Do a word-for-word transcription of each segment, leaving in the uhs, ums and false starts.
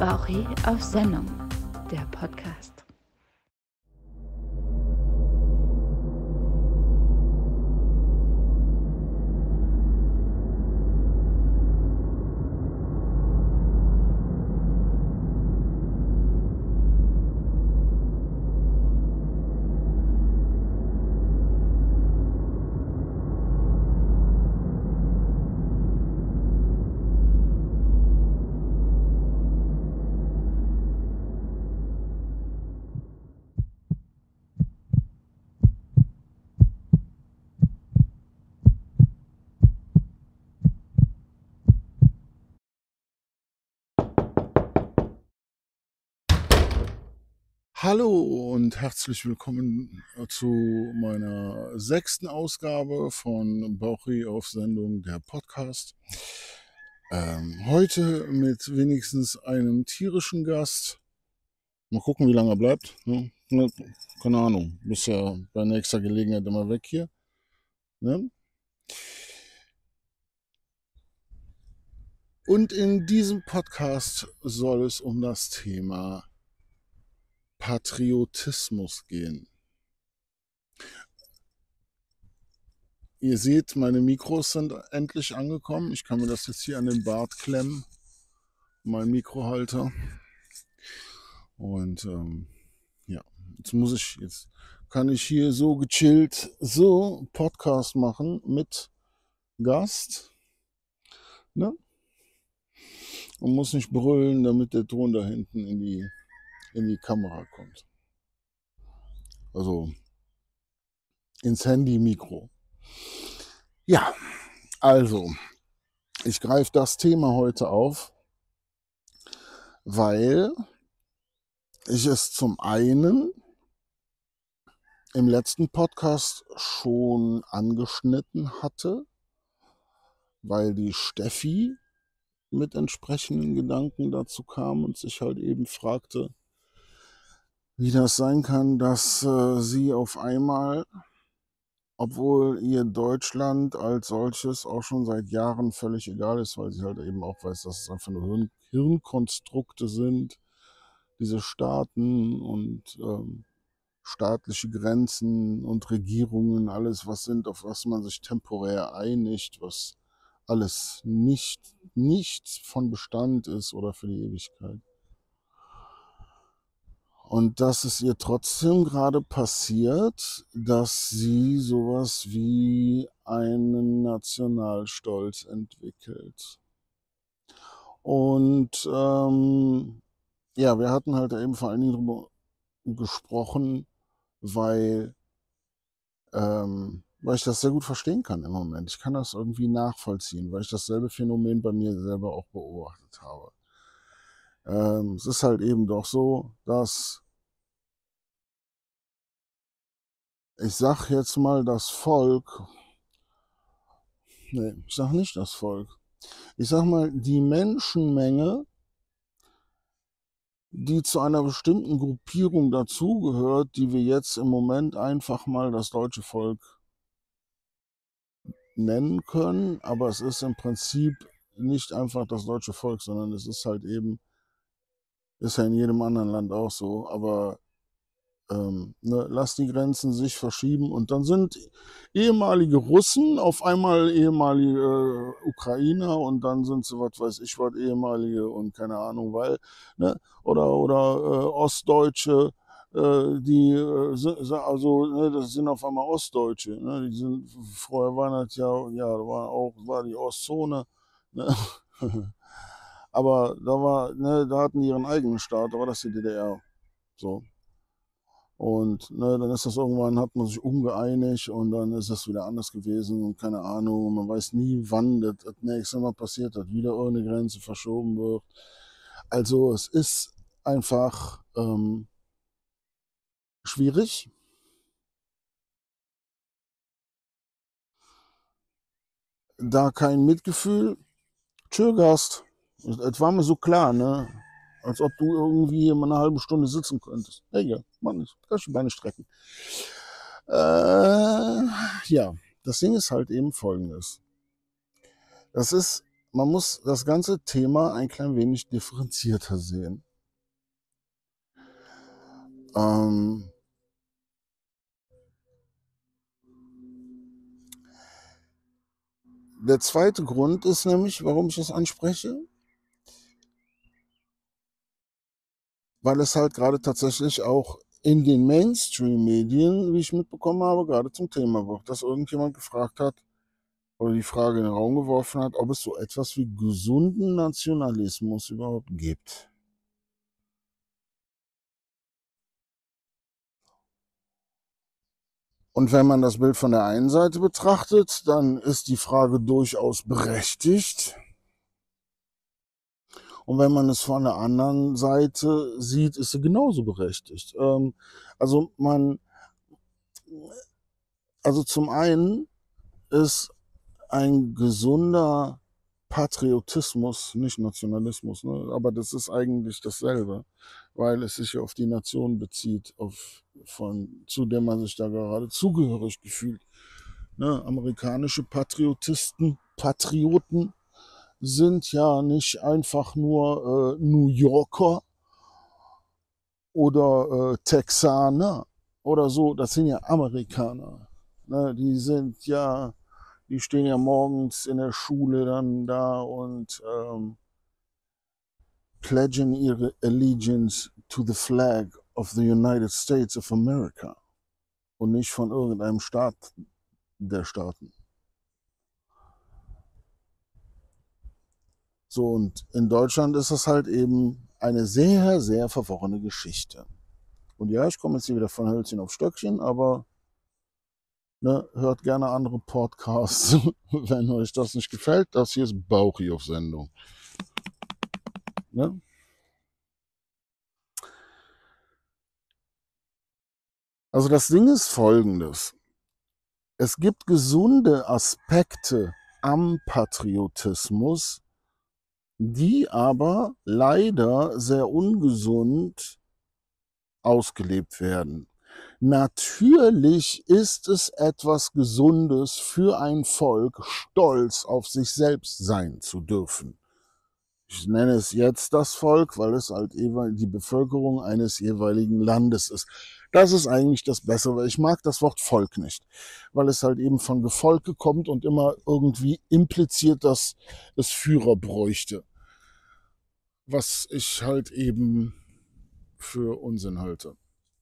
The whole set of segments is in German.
Bauchi auf Sendung, der Podcast. Hallo und herzlich willkommen zu meiner sechsten Ausgabe von Bauchi auf Sendung, der Podcast. Ähm, heute mit wenigstens einem tierischen Gast. Mal gucken, wie lange er bleibt. Ne? Ne, keine Ahnung, bist ja bei nächster Gelegenheit immer weg hier. Ne? Und in diesem Podcast soll es um das Thema Patriotismus gehen. Ihr seht, meine Mikros sind endlich angekommen. Ich kann mir das jetzt hier an den Bart klemmen, mein Mikrohalter. Und ähm, ja, jetzt muss ich, jetzt kann ich hier so gechillt so Podcast machen mit Gast, ne? Und muss nicht brüllen, damit der Ton da hinten in die, in die Kamera kommt. Also ins Handy-Mikro. Ja, also, ich greife das Thema heute auf, weil ich es zum einen im letzten Podcast schon angeschnitten hatte, weil die Steffi mit entsprechenden Gedanken dazu kam und sich halt eben fragte, wie das sein kann, dass äh, sie auf einmal, obwohl ihr Deutschland als solches auch schon seit Jahren völlig egal ist, weil sie halt eben auch weiß, dass es einfach nur Hirn Hirnkonstrukte sind, diese Staaten und ähm, staatliche Grenzen und Regierungen, alles was sind, auf was man sich temporär einigt, was alles nicht, nicht von Bestand ist oder für die Ewigkeit. Und dass es ihr trotzdem gerade passiert, dass sie sowas wie einen Nationalstolz entwickelt. Und ähm, ja, wir hatten halt eben vor allen Dingen darüber gesprochen, weil, ähm, weil ich das sehr gut verstehen kann im Moment. Ich kann das irgendwie nachvollziehen, weil ich dasselbe Phänomen bei mir selber auch beobachtet habe. Ähm, es ist halt eben doch so, dass ich sag jetzt mal das Volk, nee, ich sag nicht das Volk, ich sag mal die Menschenmenge, die zu einer bestimmten Gruppierung dazugehört, die wir jetzt im Moment einfach mal das deutsche Volk nennen können, aber es ist im Prinzip nicht einfach das deutsche Volk, sondern es ist halt eben, ist ja in jedem anderen Land auch so, aber ähm, ne, lass die Grenzen sich verschieben und dann sind ehemalige Russen auf einmal ehemalige äh, Ukrainer und dann sind sie, was weiß ich, was ehemalige und keine Ahnung, weil, ne, oder, oder äh, Ostdeutsche, äh, die, äh, sind, also, ne, das sind auf einmal Ostdeutsche, ne, die sind, vorher waren das ja, ja, war auch, war die Ostzone, ne? Aber da war, ne, da hatten die ihren eigenen Staat, da war das die D D R, so. Und ne, dann ist das irgendwann, hat man sich umgeeinigt und dann ist das wieder anders gewesen und keine Ahnung, man weiß nie, wann das, das nächste Mal passiert, dass wieder irgendeine Grenze verschoben wird. Also es ist einfach ähm, schwierig. Da kein Mitgefühl. Tschö, Gast. Das war mir so klar, ne? Als ob du irgendwie mal eine halbe Stunde sitzen könntest. Egal, Mann, ich kann die Beine strecken. Äh, ja, das Ding ist halt eben folgendes. Das ist man muss das ganze Thema ein klein wenig differenzierter sehen. Ähm, der zweite Grund ist nämlich, warum ich das anspreche, weil es halt gerade tatsächlich auch in den Mainstream-Medien, wie ich mitbekommen habe, gerade zum Thema wird, dass irgendjemand gefragt hat oder die Frage in den Raum geworfen hat, ob es so etwas wie gesunden Nationalismus überhaupt gibt. Und wenn man das Bild von der einen Seite betrachtet, dann ist die Frage durchaus berechtigt. Und wenn man es von der anderen Seite sieht, ist sie genauso berechtigt. Ähm, also man, also zum einen ist ein gesunder Patriotismus, nicht Nationalismus, ne? Aber das ist eigentlich dasselbe, weil es sich auf die Nation bezieht, auf, von, zu der man sich da gerade zugehörig gefühlt. Ne? Amerikanische Patriotisten, Patrioten sind ja nicht einfach nur äh, New Yorker oder äh, Texaner oder so, das sind ja Amerikaner. Ne? Die sind ja, die stehen ja morgens in der Schule dann da und ähm, pledgen ihre Allegiance to the flag of the United States of America und nicht von irgendeinem Staat der Staaten. So, und in Deutschland ist das halt eben eine sehr, sehr verworrene Geschichte. Und ja, ich komme jetzt hier wieder von Hölzchen auf Stöckchen, aber ne, hört gerne andere Podcasts, wenn euch das nicht gefällt. Das hier ist Bauchi auf Sendung. Ne? Also das Ding ist folgendes. Es gibt gesunde Aspekte am Patriotismus, die aber leider sehr ungesund ausgelebt werden. Natürlich ist es etwas Gesundes für ein Volk, stolz auf sich selbst sein zu dürfen. Ich nenne es jetzt das Volk, weil es halt die Bevölkerung eines jeweiligen Landes ist. Das ist eigentlich das Bessere, weil ich mag das Wort Volk nicht, weil es halt eben von Gefolge kommt und immer irgendwie impliziert, dass es Führer bräuchte. Was ich halt eben für Unsinn halte.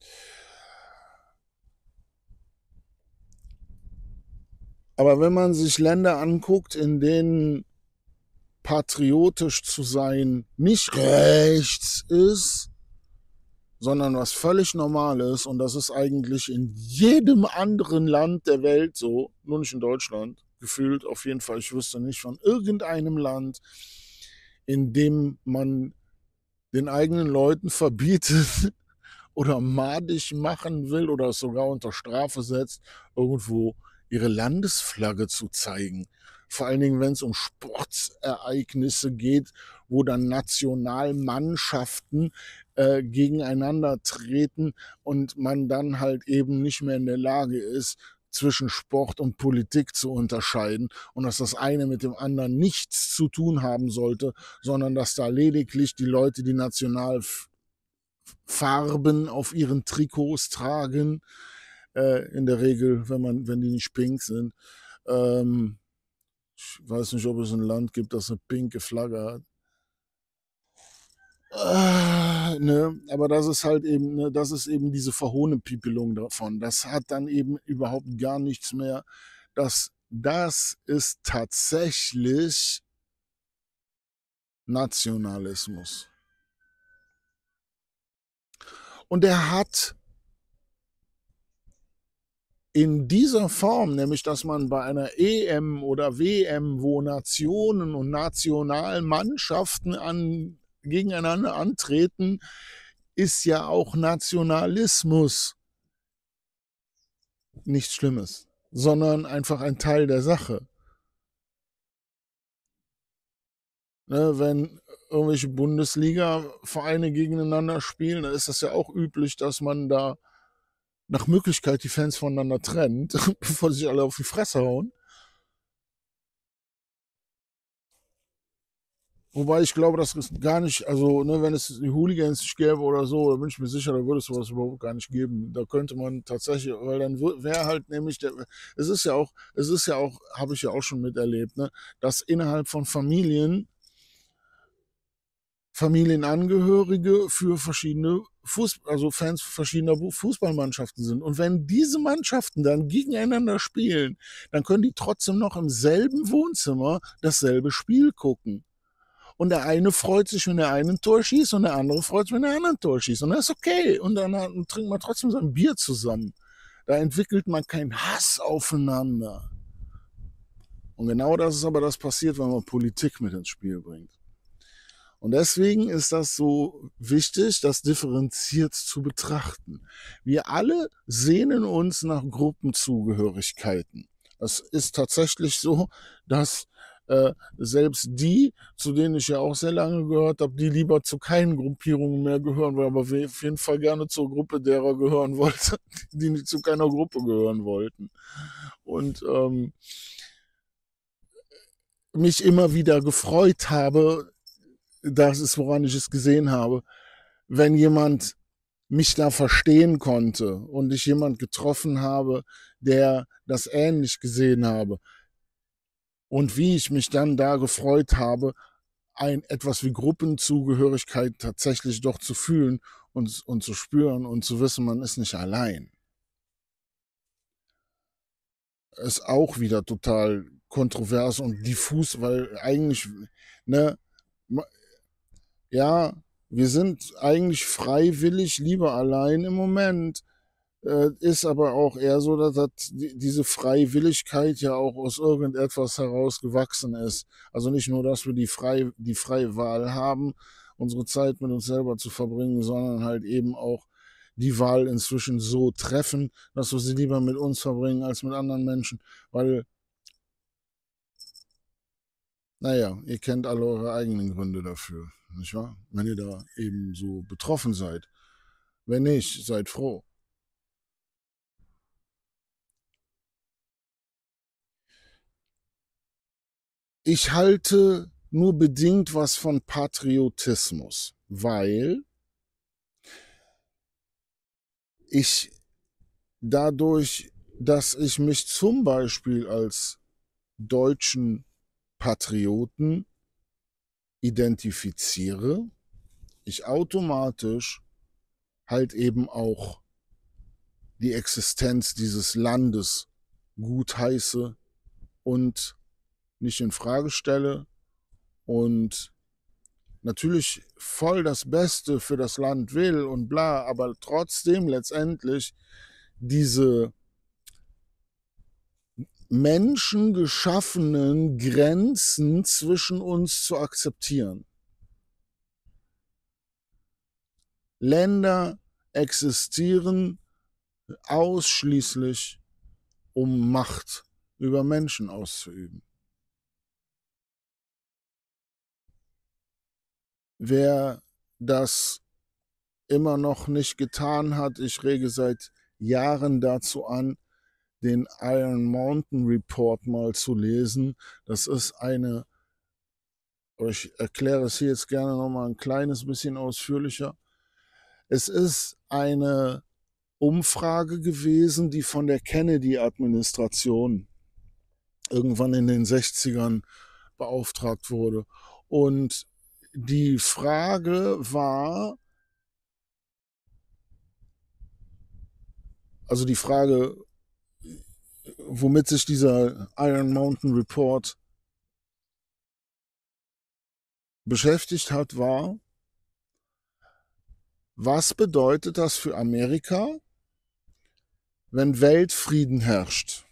Aber wenn man sich Länder anguckt, in denen patriotisch zu sein nicht rechts ist, sondern was völlig normal ist, und das ist eigentlich in jedem anderen Land der Welt so, nur nicht in Deutschland, gefühlt auf jeden Fall, ich wüsste nicht von irgendeinem Land, in dem man den eigenen Leuten verbietet oder madig machen will oder es sogar unter Strafe setzt, irgendwo ihre Landesflagge zu zeigen. Vor allen Dingen, wenn es um Sportereignisse geht, wo dann Nationalmannschaften äh, gegeneinander treten und man dann halt eben nicht mehr in der Lage ist, zwischen Sport und Politik zu unterscheiden und dass das eine mit dem anderen nichts zu tun haben sollte, sondern dass da lediglich die Leute, die Nationalfarben auf ihren Trikots tragen, äh, in der Regel, wenn man, wenn die nicht pink sind. Ähm, ich weiß nicht, ob es ein Land gibt, das eine pinke Flagge hat. Äh, ne, aber das ist halt eben, ne, das ist eben diese Verhohnepiepelung davon. Das hat dann eben überhaupt gar nichts mehr. Das, das ist tatsächlich Nationalismus. Und er hat in dieser Form, nämlich dass man bei einer E M oder W M, wo Nationen und Nationalmannschaften an, gegeneinander antreten, ist ja auch Nationalismus nichts Schlimmes, sondern einfach ein Teil der Sache. Ne, wenn irgendwelche Bundesliga-Vereine gegeneinander spielen, dann ist das ja auch üblich, dass man da nach Möglichkeit die Fans voneinander trennt, bevor sie sich alle auf die Fresse hauen. Wobei ich glaube, das ist gar nicht, also ne, wenn es die Hooligans nicht gäbe oder so, da bin ich mir sicher, da würde es sowas überhaupt gar nicht geben. Da könnte man tatsächlich, weil dann wäre halt nämlich der, es ist ja auch, es ist ja auch, habe ich ja auch schon miterlebt, ne, dass innerhalb von Familien Familienangehörige für verschiedene Fuß, also Fans verschiedener Fußballmannschaften sind. Und wenn diese Mannschaften dann gegeneinander spielen, dann können die trotzdem noch im selben Wohnzimmer dasselbe Spiel gucken. Und der eine freut sich, wenn der eine ein Tor schießt und der andere freut sich, wenn der andere ein Tor schießt. Und das ist okay. Und dann trinkt man trotzdem sein Bier zusammen. Da entwickelt man keinen Hass aufeinander. Und genau das ist aber das passiert, wenn man Politik mit ins Spiel bringt. Und deswegen ist das so wichtig, das differenziert zu betrachten. Wir alle sehnen uns nach Gruppenzugehörigkeiten. Es ist tatsächlich so, dass äh, selbst die, zu denen ich ja auch sehr lange gehört habe, die lieber zu keinen Gruppierungen mehr gehören, weil aber auf jeden Fall gerne zur Gruppe derer gehören wollten, die nicht zu keiner Gruppe gehören wollten. Und ähm, mich immer wieder gefreut habe, das ist, woran ich es gesehen habe, wenn jemand mich da verstehen konnte und ich jemand getroffen habe, der das ähnlich gesehen habe. Und wie ich mich dann da gefreut habe, ein etwas wie Gruppenzugehörigkeit tatsächlich doch zu fühlen und, und zu spüren und zu wissen, man ist nicht allein. Ist auch wieder total kontrovers und diffus, weil eigentlich, ne, ja, wir sind eigentlich freiwillig lieber allein im Moment. Äh, ist aber auch eher so, dass das, diese Freiwilligkeit ja auch aus irgendetwas heraus gewachsen ist. Also nicht nur, dass wir die, frei, die freie Wahl haben, unsere Zeit mit uns selber zu verbringen, sondern halt eben auch die Wahl inzwischen so treffen, dass wir sie lieber mit uns verbringen als mit anderen Menschen. Weil, naja, ihr kennt alle eure eigenen Gründe dafür, nicht wahr? Wenn ihr da eben so betroffen seid. Wenn nicht, seid froh. Ich halte nur bedingt was von Patriotismus, weil ich dadurch, dass ich mich zum Beispiel als deutschen Patrioten identifiziere, ich automatisch halt eben auch die Existenz dieses Landes gutheiße und nicht in Frage stelle und natürlich voll das Beste für das Land will und bla, aber trotzdem letztendlich diese menschengeschaffenen Grenzen zwischen uns zu akzeptieren. Länder existieren ausschließlich, um Macht über Menschen auszuüben. Wer das immer noch nicht getan hat, ich rege seit Jahren dazu an, den Iron Mountain Report mal zu lesen. Das ist eine, ich erkläre es hier jetzt gerne noch mal ein kleines bisschen ausführlicher. Es ist eine Umfrage gewesen, die von der Kennedy-Administration irgendwann in den sechzigern beauftragt wurde. Und die Frage war, also die Frage, womit sich dieser Iron Mountain Report beschäftigt hat, war, was bedeutet das für Amerika, wenn Weltfrieden herrscht?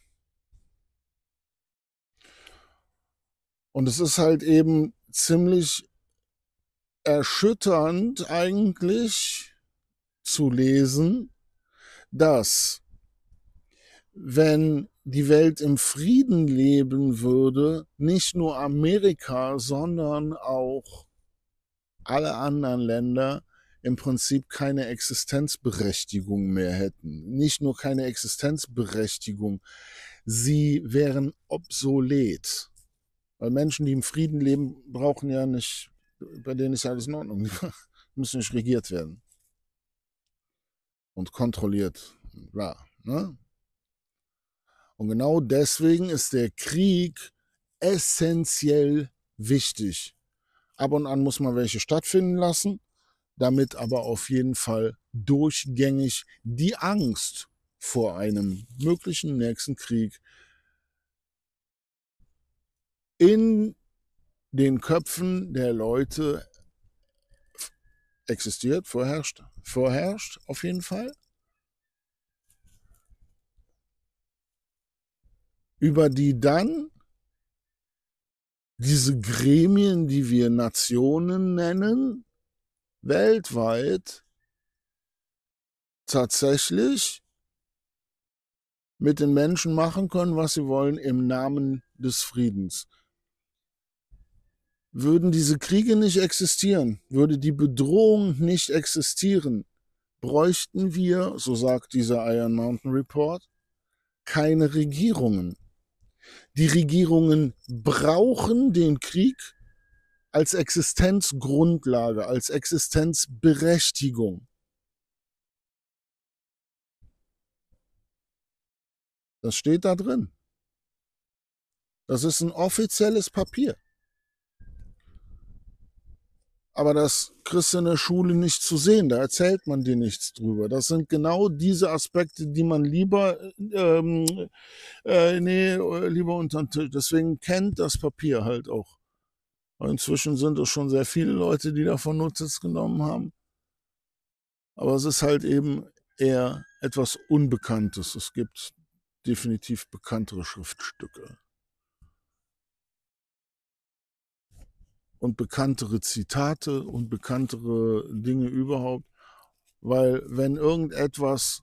Und es ist halt eben ziemlich erschütternd eigentlich zu lesen, dass wenn die Welt im Frieden leben würde, nicht nur Amerika, sondern auch alle anderen Länder im Prinzip keine Existenzberechtigung mehr hätten. Nicht nur keine Existenzberechtigung, sie wären obsolet. Weil Menschen, die im Frieden leben, brauchen ja nicht bei denen ist ja alles in Ordnung. Die müssen nicht regiert werden und kontrolliert. Bla, ne? Und genau deswegen ist der Krieg essentiell wichtig. Ab und an muss man welche stattfinden lassen, damit aber auf jeden Fall durchgängig die Angst vor einem möglichen nächsten Krieg in den Köpfen der Leute existiert, vorherrscht, vorherrscht auf jeden Fall. Über die dann diese Gremien, die wir Nationen nennen, weltweit tatsächlich mit den Menschen machen können, was sie wollen im Namen des Friedens. Würden diese Kriege nicht existieren, würde die Bedrohung nicht existieren, bräuchten wir, so sagt dieser Iron Mountain Report, keine Regierungen. Die Regierungen brauchen den Krieg als Existenzgrundlage, als Existenzberechtigung. Das steht da drin. Das ist ein offizielles Papier. Aber das kriegst du in der Schule nicht zu sehen, da erzählt man dir nichts drüber. Das sind genau diese Aspekte, die man lieber, ähm, äh, nee, lieber unter den Tisch. Deswegen kennt das Papier halt auch. Inzwischen sind es schon sehr viele Leute, die davon Notiz genommen haben. Aber es ist halt eben eher etwas Unbekanntes. Es gibt definitiv bekanntere Schriftstücke. Und bekanntere Zitate und bekanntere Dinge überhaupt. Weil wenn irgendetwas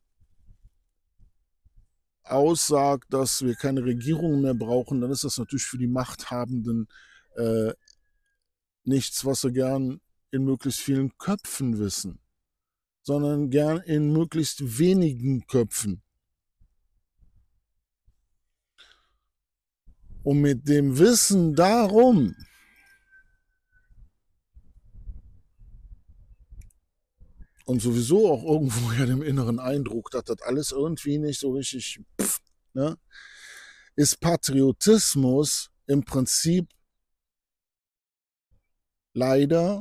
aussagt, dass wir keine Regierung mehr brauchen, dann ist das natürlich für die Machthabenden äh, nichts, was sie gern in möglichst vielen Köpfen wissen, sondern gern in möglichst wenigen Köpfen. Und mit dem Wissen darum und sowieso auch irgendwo ja dem inneren Eindruck, dass das alles irgendwie nicht so richtig, pff, ne, ist Patriotismus im Prinzip leider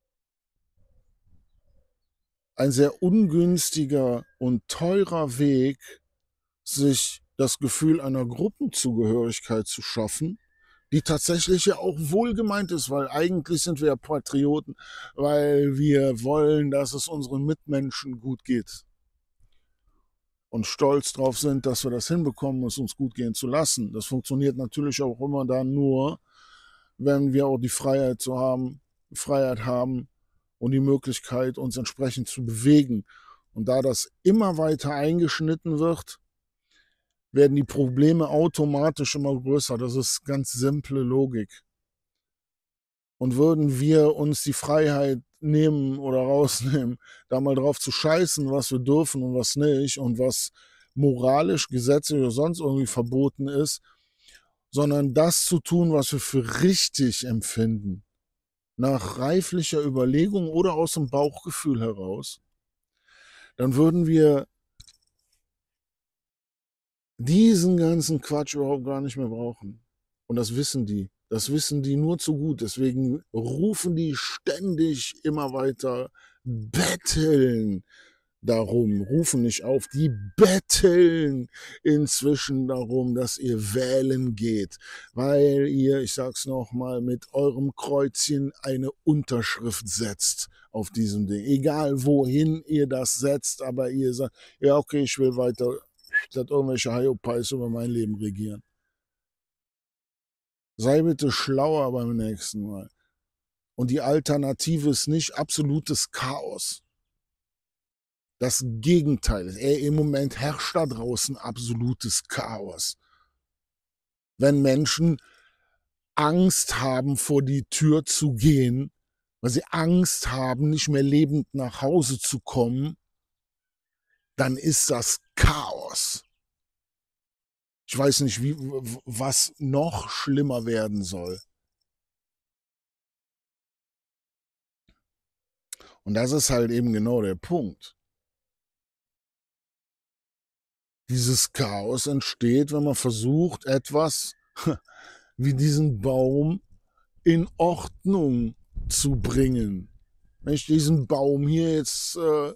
ein sehr ungünstiger und teurer Weg, sich das Gefühl einer Gruppenzugehörigkeit zu schaffen, die tatsächlich ja auch wohlgemeint ist, weil eigentlich sind wir ja Patrioten, weil wir wollen, dass es unseren Mitmenschen gut geht und stolz drauf sind, dass wir das hinbekommen, es uns gut gehen zu lassen. Das funktioniert natürlich auch immer dann nur, wenn wir auch die Freiheit zu haben, Freiheit haben und die Möglichkeit, uns entsprechend zu bewegen. Und da das immer weiter eingeschnitten wird, werden die Probleme automatisch immer größer. Das ist ganz simple Logik. Und würden wir uns die Freiheit nehmen oder rausnehmen, da mal drauf zu scheißen, was wir dürfen und was nicht und was moralisch, gesetzlich oder sonst irgendwie verboten ist, sondern das zu tun, was wir für richtig empfinden, nach reiflicher Überlegung oder aus dem Bauchgefühl heraus, dann würden wir diesen ganzen Quatsch überhaupt gar nicht mehr brauchen. Und das wissen die. Das wissen die nur zu gut. Deswegen rufen die ständig immer weiter, betteln darum, rufen nicht auf, die betteln inzwischen darum, dass ihr wählen geht, weil ihr, ich sag's nochmal, mit eurem Kreuzchen eine Unterschrift setzt auf diesem Ding. Egal wohin ihr das setzt, aber ihr sagt, ja okay, ich will weiter, dass irgendwelche Hyopies über mein Leben regieren. Sei bitte schlauer beim nächsten Mal. Und die Alternative ist nicht absolutes Chaos. Das Gegenteil ist, ey, im Moment herrscht da draußen absolutes Chaos. Wenn Menschen Angst haben, vor die Tür zu gehen, weil sie Angst haben, nicht mehr lebend nach Hause zu kommen, dann ist das Chaos. Ich weiß nicht, wie, was noch schlimmer werden soll. Und das ist halt eben genau der Punkt. Dieses Chaos entsteht, wenn man versucht, etwas wie diesen Baum in Ordnung zu bringen. Wenn ich diesen Baum hier jetzt äh,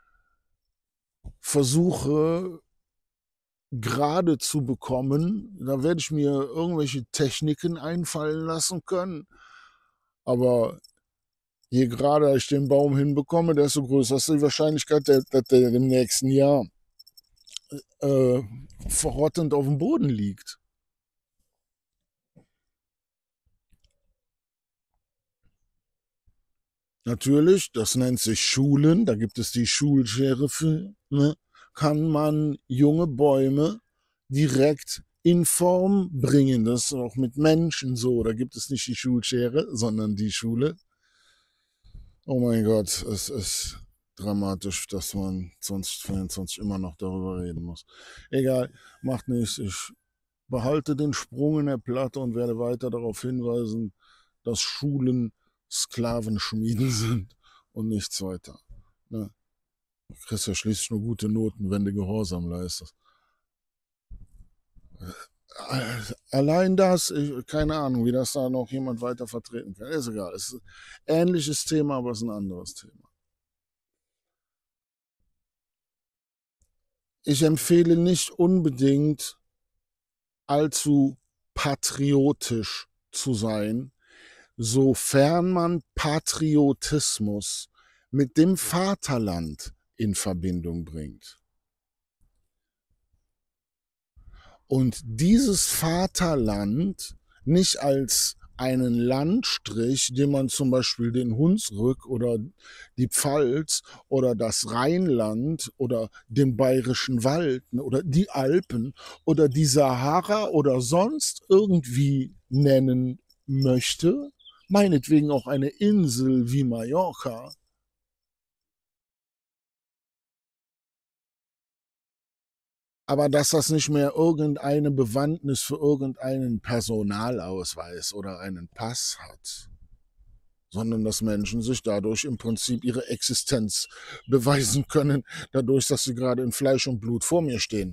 versuche gerade zu bekommen, da werde ich mir irgendwelche Techniken einfallen lassen können. Aber je gerader ich den Baum hinbekomme, desto größer ist die Wahrscheinlichkeit, dass der im nächsten Jahr äh, verrottend auf dem Boden liegt. Natürlich, das nennt sich Schulen, da gibt es die Schulschere für, ne? Kann man junge Bäume direkt in Form bringen. Das ist auch mit Menschen so. Da gibt es nicht die Schulschere, sondern die Schule. Oh mein Gott, es ist dramatisch, dass man zwanzig zweiundzwanzig immer noch darüber reden muss. Egal, macht nichts. Ich behalte den Sprung in der Platte und werde weiter darauf hinweisen, dass Schulen Sklavenschmieden sind und nichts weiter. Ne? Du kriegst ja schließlich nur gute Noten, wenn du Gehorsam leistest. Allein das, ich, keine Ahnung, wie das da noch jemand weiter vertreten kann. Ist egal. Es ist ein ähnliches Thema, aber es ist ein anderes Thema. Ich empfehle nicht unbedingt allzu patriotisch zu sein, sofern man Patriotismus mit dem Vaterland in Verbindung bringt. Und dieses Vaterland nicht als einen Landstrich, den man zum Beispiel den Hunsrück oder die Pfalz oder das Rheinland oder den Bayerischen Wald oder die Alpen oder die Sahara oder sonst irgendwie nennen möchte, meinetwegen auch eine Insel wie Mallorca, aber dass das nicht mehr irgendeine Bewandtnis für irgendeinen Personalausweis oder einen Pass hat, sondern dass Menschen sich dadurch im Prinzip ihre Existenz beweisen können, dadurch, dass sie gerade in Fleisch und Blut vor mir stehen.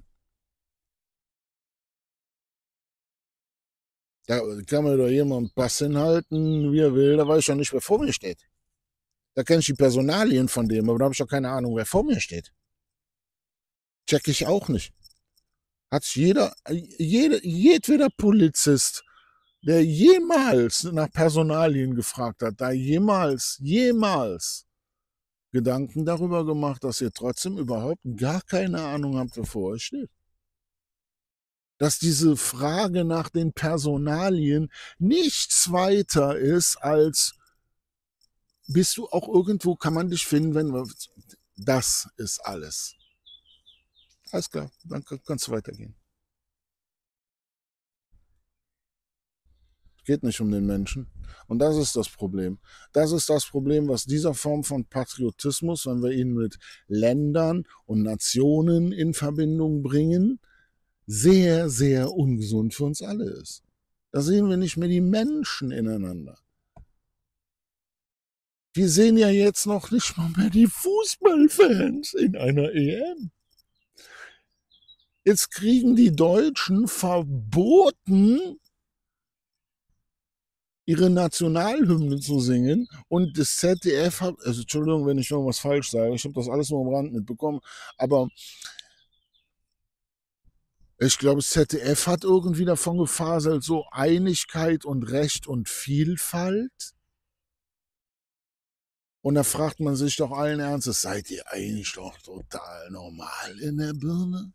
Da kann mir doch jemand einen Pass hinhalten, wie er will, da weiß ich doch nicht, wer vor mir steht. Da kenne ich die Personalien von dem, aber da habe ich doch keine Ahnung, wer vor mir steht. Check ich auch nicht. Hat jeder, jede, jedweder Polizist, der jemals nach Personalien gefragt hat, da jemals, jemals Gedanken darüber gemacht, dass ihr trotzdem überhaupt gar keine Ahnung habt, wer vor euch steht. Dass diese Frage nach den Personalien nichts weiter ist als, bist du auch irgendwo, kann man dich finden, wenn, das ist alles. Alles klar, dann kannst du weitergehen. Es geht nicht um den Menschen. Und das ist das Problem. Das ist das Problem, was dieser Form von Patriotismus, wenn wir ihn mit Ländern und Nationen in Verbindung bringen, sehr, sehr ungesund für uns alle ist. Da sehen wir nicht mehr die Menschen ineinander. Wir sehen ja jetzt noch nicht mal mehr die Fußballfans in einer E M. Jetzt kriegen die Deutschen verboten, ihre Nationalhymne zu singen, und das Z D F hat, also Entschuldigung, wenn ich irgendwas falsch sage, ich habe das alles nur am Rand mitbekommen, aber ich glaube, das Z D F hat irgendwie davon gefaselt, so Einigkeit und Recht und Vielfalt. Und da fragt man sich doch allen Ernstes, seid ihr eigentlich doch total normal in der Birne?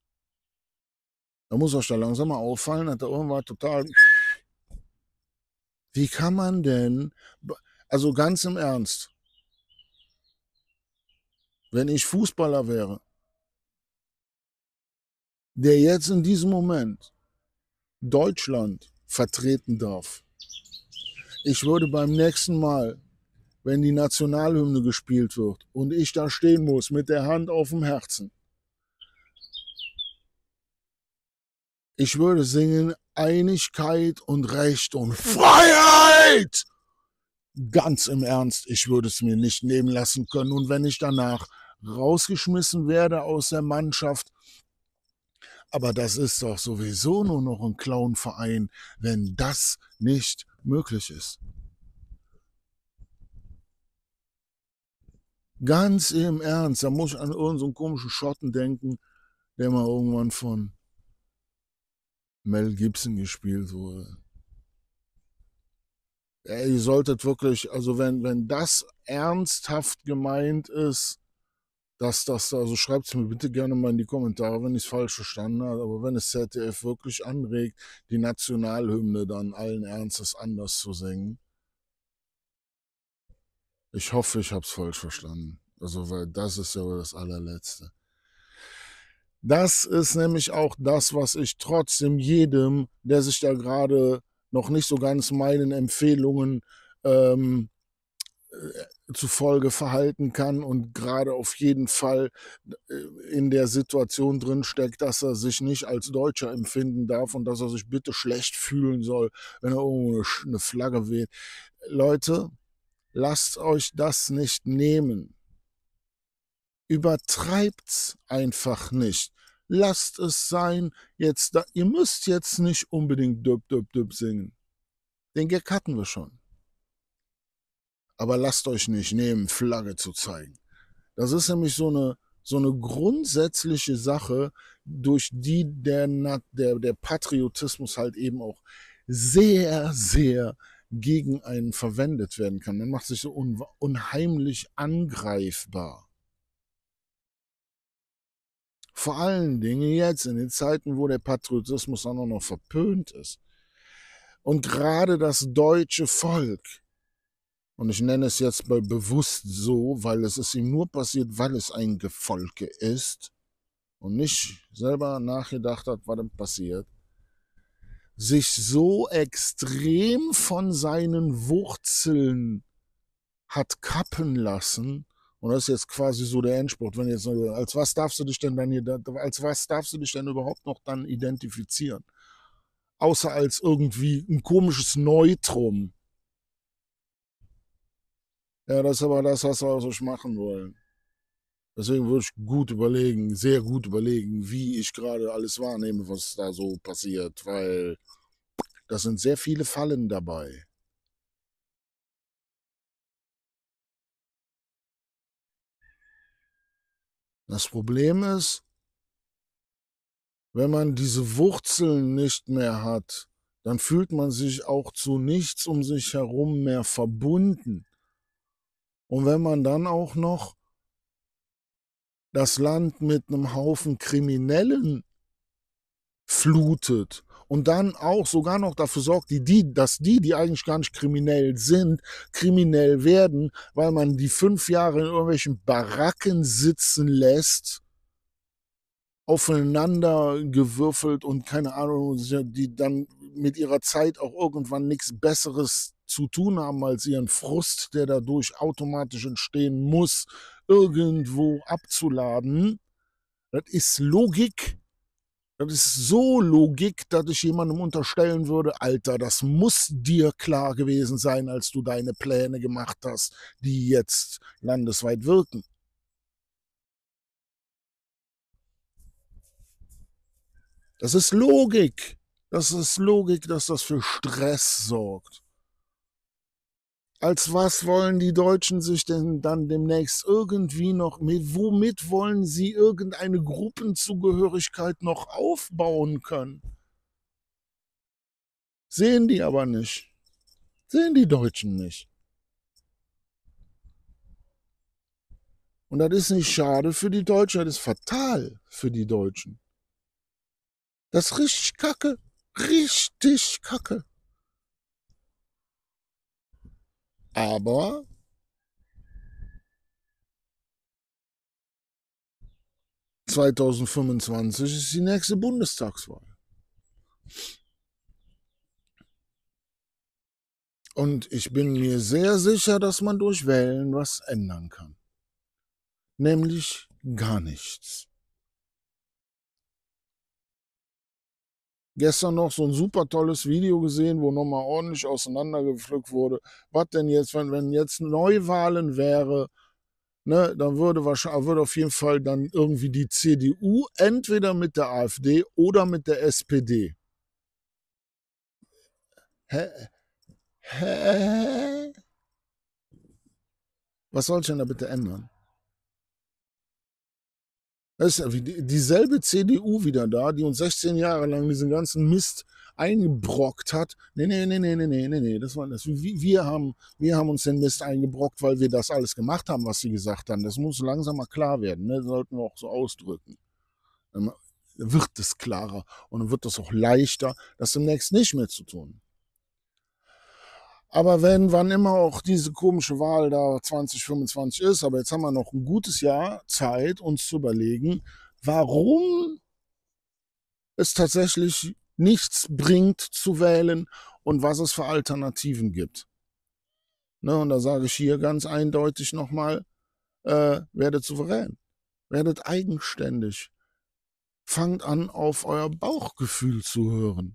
Da muss euch da langsam mal auffallen, dass da irgendwas total... Wie kann man denn, also ganz im Ernst, wenn ich Fußballer wäre, der jetzt in diesem Moment Deutschland vertreten darf, ich würde beim nächsten Mal, wenn die Nationalhymne gespielt wird und ich da stehen muss mit der Hand auf dem Herzen, ich würde singen Einigkeit und Recht und Freiheit. Ganz im Ernst, ich würde es mir nicht nehmen lassen können. Und wenn ich danach rausgeschmissen werde aus der Mannschaft, aber das ist doch sowieso nur noch ein Clownverein, wenn das nicht möglich ist. Ganz im Ernst, da muss ich an irgendeinen so komischen Schotten denken, der mal irgendwann von Mel Gibson gespielt wurde. Ja, ihr solltet wirklich, also wenn, wenn das ernsthaft gemeint ist, dass das, also schreibt es mir bitte gerne mal in die Kommentare, wenn ich es falsch verstanden habe, aber wenn es Z D F wirklich anregt, die Nationalhymne dann allen Ernstes anders zu singen. Ich hoffe, ich habe es falsch verstanden. Also, weil das ist ja das allerletzte. Das ist nämlich auch das, was ich trotzdem jedem, der sich da gerade noch nicht so ganz meinen Empfehlungen ähm, äh, zufolge verhalten kann und gerade auf jeden Fall äh, in der Situation drin steckt, dass er sich nicht als Deutscher empfinden darf und dass er sich bitte schlecht fühlen soll, wenn er irgendwo eine, eine Flagge weht. Leute, lasst euch das nicht nehmen. Übertreibt's einfach nicht. Lasst es sein. Jetzt da, ihr müsst jetzt nicht unbedingt Düb, Düb, Düb singen. Den Gag hatten wir schon. Aber lasst euch nicht nehmen, Flagge zu zeigen. Das ist nämlich so eine, so eine grundsätzliche Sache, durch die der, der, der Patriotismus halt eben auch sehr, sehr gegen einen verwendet werden kann. Man macht sich so un, unheimlich angreifbar. Vor allen Dingen jetzt in den Zeiten, wo der Patriotismus dann auch noch verpönt ist. Und gerade das deutsche Volk, und ich nenne es jetzt bewusst so, weil es ist ihm nur passiert, weil es ein Gefolge ist und nicht selber nachgedacht hat, was denn passiert, sich so extrem von seinen Wurzeln hat kappen lassen. Und das ist jetzt quasi so der Endspurt. Wenn jetzt, als was darfst du dich denn dann hier, als was darfst du dich denn überhaupt noch dann identifizieren? Außer als irgendwie ein komisches Neutrum. Ja, das ist aber das, was wir also machen wollen. Deswegen würde ich gut überlegen, sehr gut überlegen, wie ich gerade alles wahrnehme, was da so passiert, weil da sind sehr viele Fallen dabei. Das Problem ist, wenn man diese Wurzeln nicht mehr hat, dann fühlt man sich auch zu nichts um sich herum mehr verbunden. Und wenn man dann auch noch das Land mit einem Haufen Kriminellen flutet und dann auch sogar noch dafür sorgt, die, die, dass die, die eigentlich gar nicht kriminell sind, kriminell werden, weil man die fünf Jahre in irgendwelchen Baracken sitzen lässt, aufeinander gewürfelt und keine Ahnung, die dann mit ihrer Zeit auch irgendwann nichts Besseres zu tun haben, als ihren Frust, der dadurch automatisch entstehen muss, irgendwo abzuladen. Das ist Logik. Das ist so Logik, dass ich jemandem unterstellen würde, Alter, das muss dir klar gewesen sein, als du deine Pläne gemacht hast, die jetzt landesweit wirken. Das ist Logik. Das ist Logik, dass das für Stress sorgt. Als was wollen die Deutschen sich denn dann demnächst irgendwie noch, mit, womit wollen sie irgendeine Gruppenzugehörigkeit noch aufbauen können? Sehen die aber nicht. Sehen die Deutschen nicht. Und das ist nicht schade für die Deutschen, das ist fatal für die Deutschen. Das ist richtig kacke. Richtig kacke. Aber zweitausendfünfundzwanzig ist die nächste Bundestagswahl. Und ich bin mir sehr sicher, dass man durch Wählen was ändern kann. Nämlich gar nichts. Gestern noch so ein super tolles Video gesehen, wo nochmal ordentlich auseinandergepflückt wurde. Was denn jetzt, wenn, wenn jetzt Neuwahlen wäre, ne, dann würde wahrscheinlich würde auf jeden Fall dann irgendwie die C D U entweder mit der AfD oder mit der S P D. Hä? Hä? Was soll ich denn da bitte ändern? Das ist ja wie die, dieselbe C D U wieder da, die uns sechzehn Jahre lang diesen ganzen Mist eingebrockt hat. Nee, nee, nee, nee, nee, nee, nee, nee, das war das. Wir haben, wir haben uns den Mist eingebrockt, weil wir das alles gemacht haben, was sie gesagt haben. Das muss langsam mal klar werden, ne? Das sollten wir auch so ausdrücken. Dann wird es klarer und dann wird es auch leichter, das demnächst nicht mehr zu tun. Aber wenn, wann immer auch diese komische Wahl da zwanzig fünfundzwanzig ist, aber jetzt haben wir noch ein gutes Jahr Zeit, uns zu überlegen, warum es tatsächlich nichts bringt zu wählen und was es für Alternativen gibt. Ne, und da sage ich hier ganz eindeutig nochmal, äh, werdet souverän, werdet eigenständig, fangt an, auf euer Bauchgefühl zu hören.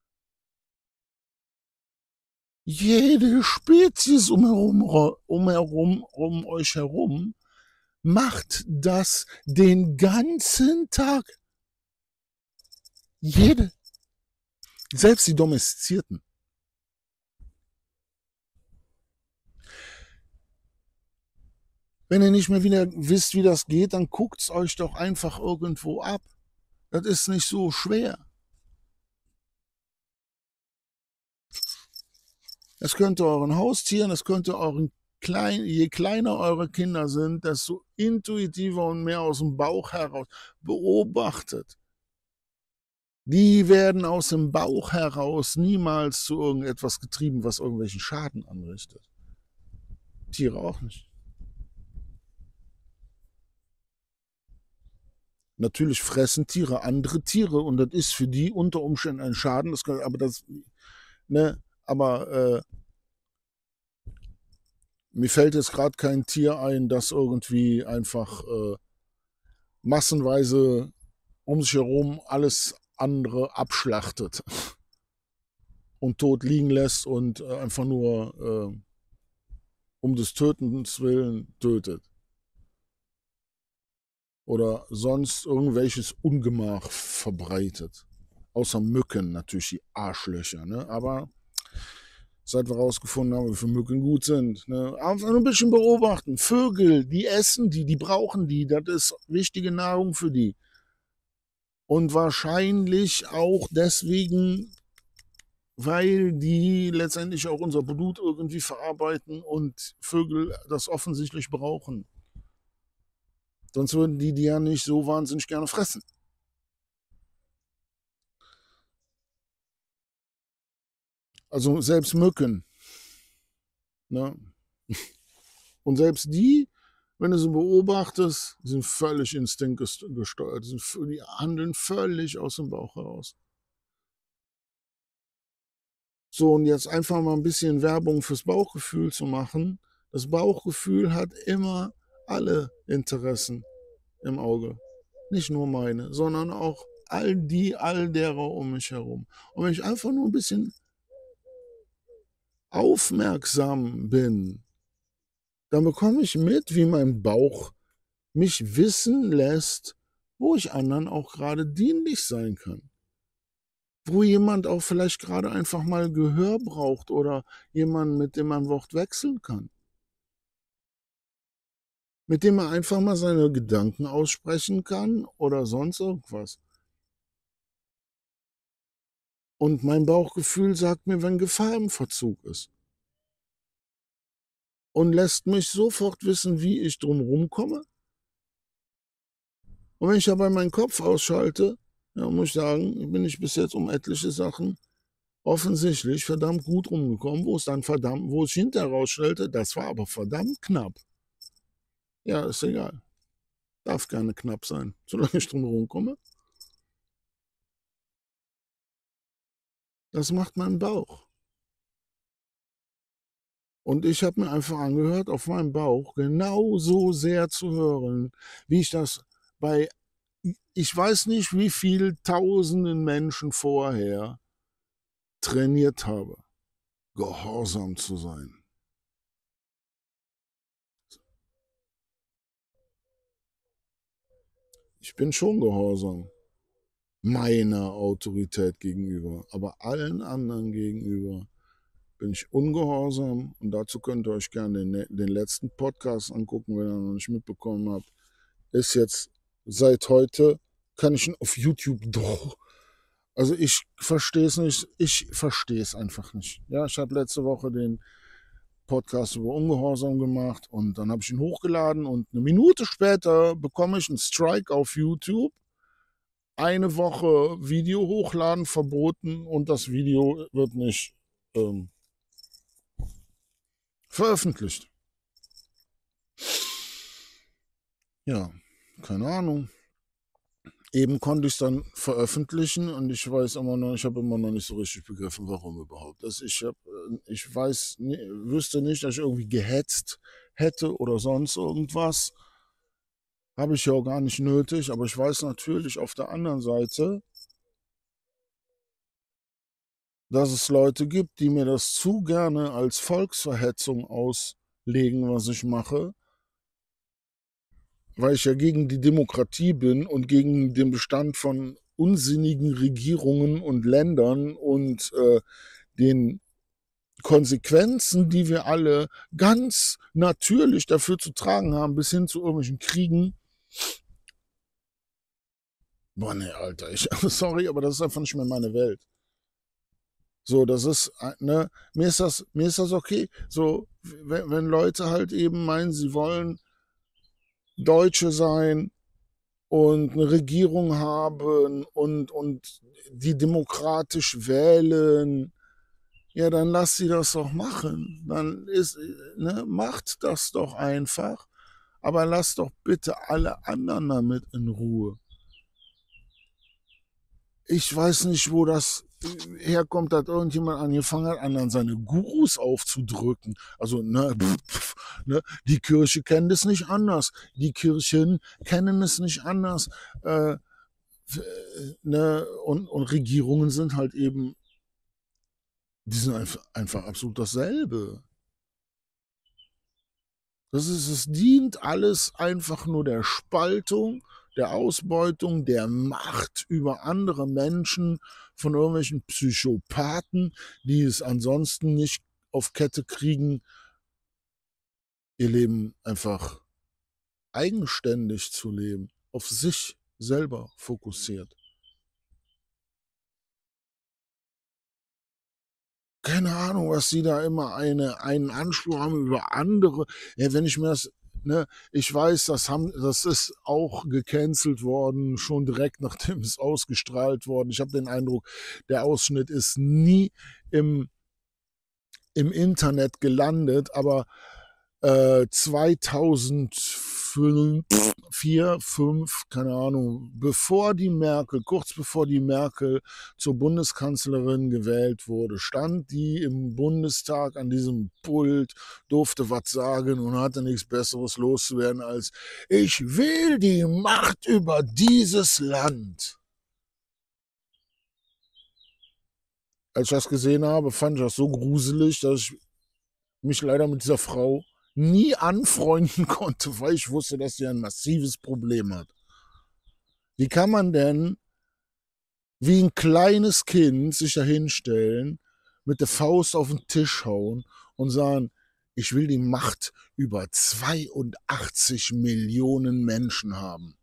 Jede Spezies umherum, umherum, um euch herum macht das den ganzen Tag. Jede. Selbst die Domestizierten. Wenn ihr nicht mehr wieder wisst, wie das geht, dann guckt es euch doch einfach irgendwo ab. Das ist nicht so schwer. Es könnte euren Haustieren, es könnte euren kleinen, je kleiner eure Kinder sind, desto intuitiver und mehr aus dem Bauch heraus beobachtet. Die werden aus dem Bauch heraus niemals zu irgendetwas getrieben, was irgendwelchen Schaden anrichtet. Tiere auch nicht. Natürlich fressen Tiere andere Tiere und das ist für die unter Umständen ein Schaden. Das kann, aber das, ne, aber äh, mir fällt jetzt gerade kein Tier ein, das irgendwie einfach äh, massenweise um sich herum alles andere abschlachtet und tot liegen lässt und äh, einfach nur äh, um des Tötens willen tötet. Oder sonst irgendwelches Ungemach verbreitet. Außer Mücken, natürlich die Arschlöcher. Ne? Aber seit wir rausgefunden haben, wie viele Mücken gut sind. Ne? Einfach nur ein bisschen beobachten. Vögel, die essen die, die brauchen die. Das ist wichtige Nahrung für die. Und wahrscheinlich auch deswegen, weil die letztendlich auch unser Blut irgendwie verarbeiten und Vögel das offensichtlich brauchen. Sonst würden die die ja nicht so wahnsinnig gerne fressen. Also selbst Mücken. Ne? Und selbst die, wenn du sie beobachtest, sind völlig instinktgesteuert. Die handeln völlig aus dem Bauch heraus. So, und jetzt einfach mal ein bisschen Werbung fürs Bauchgefühl zu machen. Das Bauchgefühl hat immer alle Interessen im Auge. Nicht nur meine, sondern auch all die, all derer um mich herum. Und wenn ich einfach nur ein bisschen aufmerksam bin, dann bekomme ich mit, wie mein Bauch mich wissen lässt, wo ich anderen auch gerade dienlich sein kann. Wo jemand auch vielleicht gerade einfach mal Gehör braucht oder jemanden, mit dem man Wort wechseln kann. Mit dem man einfach mal seine Gedanken aussprechen kann oder sonst irgendwas. Und mein Bauchgefühl sagt mir, wenn Gefahr im Verzug ist. Und lässt mich sofort wissen, wie ich drumherum komme. Und wenn ich dabei meinen Kopf ausschalte, ja, muss ich sagen, bin ich bis jetzt um etliche Sachen offensichtlich verdammt gut rumgekommen, wo es dann verdammt, wo es hinterher rausstellte, das war aber verdammt knapp. Ja, ist egal. Darf gerne knapp sein, solange ich drumherum komme. Das macht mein Bauch. Und ich habe mir einfach angehört, auf meinem Bauch genauso sehr zu hören, wie ich das bei ich weiß nicht, wie viele tausenden Menschen vorher trainiert habe, gehorsam zu sein. Ich bin schon gehorsam meiner Autorität gegenüber, aber allen anderen gegenüber bin ich ungehorsam, und dazu könnt ihr euch gerne den, den letzten Podcast angucken, wenn ihr noch nicht mitbekommen habt. Ist jetzt seit heute, kann ich ihn auf YouTube doch. Also ich verstehe es nicht, ich verstehe es einfach nicht. Ja, ich habe letzte Woche den Podcast über Ungehorsam gemacht und dann habe ich ihn hochgeladen und eine Minute später bekomme ich einen Strike auf YouTube. Eine Woche Video hochladen verboten und das Video wird nicht ähm, veröffentlicht. Ja, keine Ahnung. Eben konnte ich es dann veröffentlichen und ich weiß immer noch, ich habe immer noch nicht so richtig begriffen, warum überhaupt. Also ich hab, ich weiß, wüsste nicht, dass ich irgendwie gehetzt hätte oder sonst irgendwas. Habe ich ja auch gar nicht nötig, aber ich weiß natürlich auf der anderen Seite, dass es Leute gibt, die mir das zu gerne als Volksverhetzung auslegen, was ich mache, weil ich ja gegen die Demokratie bin und gegen den Bestand von unsinnigen Regierungen und Ländern und äh, den Konsequenzen, die wir alle ganz natürlich dafür zu tragen haben, bis hin zu irgendwelchen Kriegen. Boah, ne, Alter, ich, sorry, aber das ist einfach nicht mehr meine Welt. So, das ist, ne, mir ist das, mir ist das okay. So, wenn, wenn Leute halt eben meinen, sie wollen Deutsche sein und eine Regierung haben und, und die demokratisch wählen, ja, dann lass sie das doch machen. Dann ist, ne, macht das doch einfach. Aber lasst doch bitte alle anderen damit in Ruhe. Ich weiß nicht, wo das herkommt, dass irgendjemand angefangen hat, anderen seine Gurus aufzudrücken. Also, ne, pf, ne, die Kirche kennt es nicht anders. Die Kirchen kennen es nicht anders. Äh, ne, und, und Regierungen sind halt eben, die sind einfach, einfach absolut dasselbe. Das ist, es dient alles einfach nur der Spaltung, der Ausbeutung, der Macht über andere Menschen von irgendwelchen Psychopathen, die es ansonsten nicht auf Kette kriegen, ihr Leben einfach eigenständig zu leben, auf sich selber fokussiert. Keine Ahnung, was sie da immer eine, einen Anspruch haben über andere. Ja, wenn ich mir das, ne, ich weiß, das, haben, das ist auch gecancelt worden, schon direkt nachdem es ausgestrahlt worden. Ich habe den Eindruck, der Ausschnitt ist nie im, im Internet gelandet, aber äh, zweitausendvier, fünf, keine Ahnung, bevor die Merkel, kurz bevor die Merkel zur Bundeskanzlerin gewählt wurde, stand die im Bundestag an diesem Pult, durfte was sagen und hatte nichts Besseres loszuwerden als: Ich will die Macht über dieses Land. Als ich das gesehen habe, fand ich das so gruselig, dass ich mich leider mit dieser Frau nie anfreunden konnte, weil ich wusste, dass sie ein massives Problem hat. Wie kann man denn wie ein kleines Kind sich da hinstellen, mit der Faust auf den Tisch hauen und sagen, ich will die Macht über zweiundachtzig Millionen Menschen haben?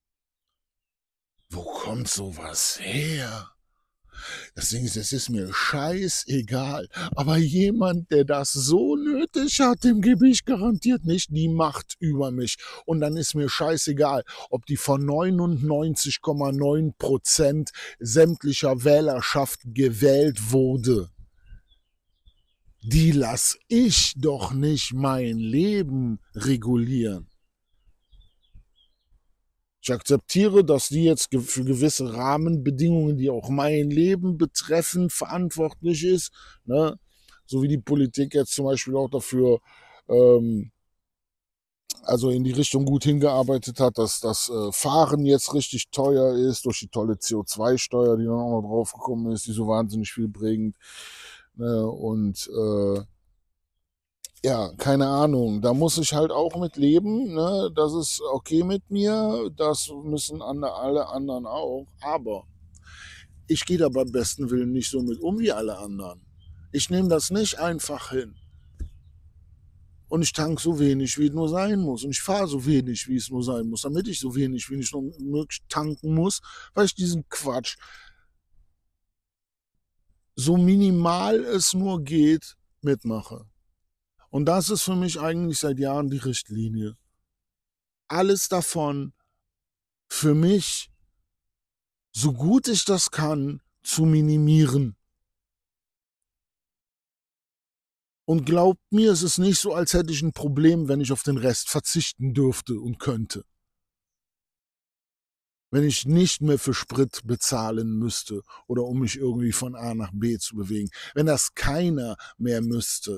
Wo kommt sowas her? Das Ding ist, es ist mir scheißegal. Aber jemand, der das so nötig hat, dem gebe ich garantiert nicht die Macht über mich. Und dann ist mir scheißegal, ob die von neunundneunzig Komma neun Prozent sämtlicher Wählerschaft gewählt wurde. Die lass ich doch nicht mein Leben regulieren. Ich akzeptiere, dass die jetzt für gewisse Rahmenbedingungen, die auch mein Leben betreffen, verantwortlich ist. Ne? So wie die Politik jetzt zum Beispiel auch dafür ähm, also in die Richtung gut hingearbeitet hat, dass das äh, Fahren jetzt richtig teuer ist, durch die tolle C O zwei Steuer, die dann auch noch draufgekommen ist, die so wahnsinnig viel bringt. Ne? Und äh, ja, keine Ahnung, da muss ich halt auch mit leben, ne? Das ist okay mit mir, das müssen ande- alle anderen auch, aber ich gehe da beim besten Willen nicht so mit um wie alle anderen. Ich nehme das nicht einfach hin. Und ich tank so wenig, wie es nur sein muss. Und ich fahre so wenig, wie es nur sein muss, damit ich so wenig, wie ich nur möglich tanken muss, weil ich diesen Quatsch, so minimal es nur geht, mitmache. Und das ist für mich eigentlich seit Jahren die Richtlinie. Alles davon für mich, so gut ich das kann, zu minimieren. Und glaubt mir, es ist nicht so, als hätte ich ein Problem, wenn ich auf den Rest verzichten dürfte und könnte. Wenn ich nicht mehr für Sprit bezahlen müsste oder um mich irgendwie von A nach B zu bewegen. Wenn das keiner mehr müsste.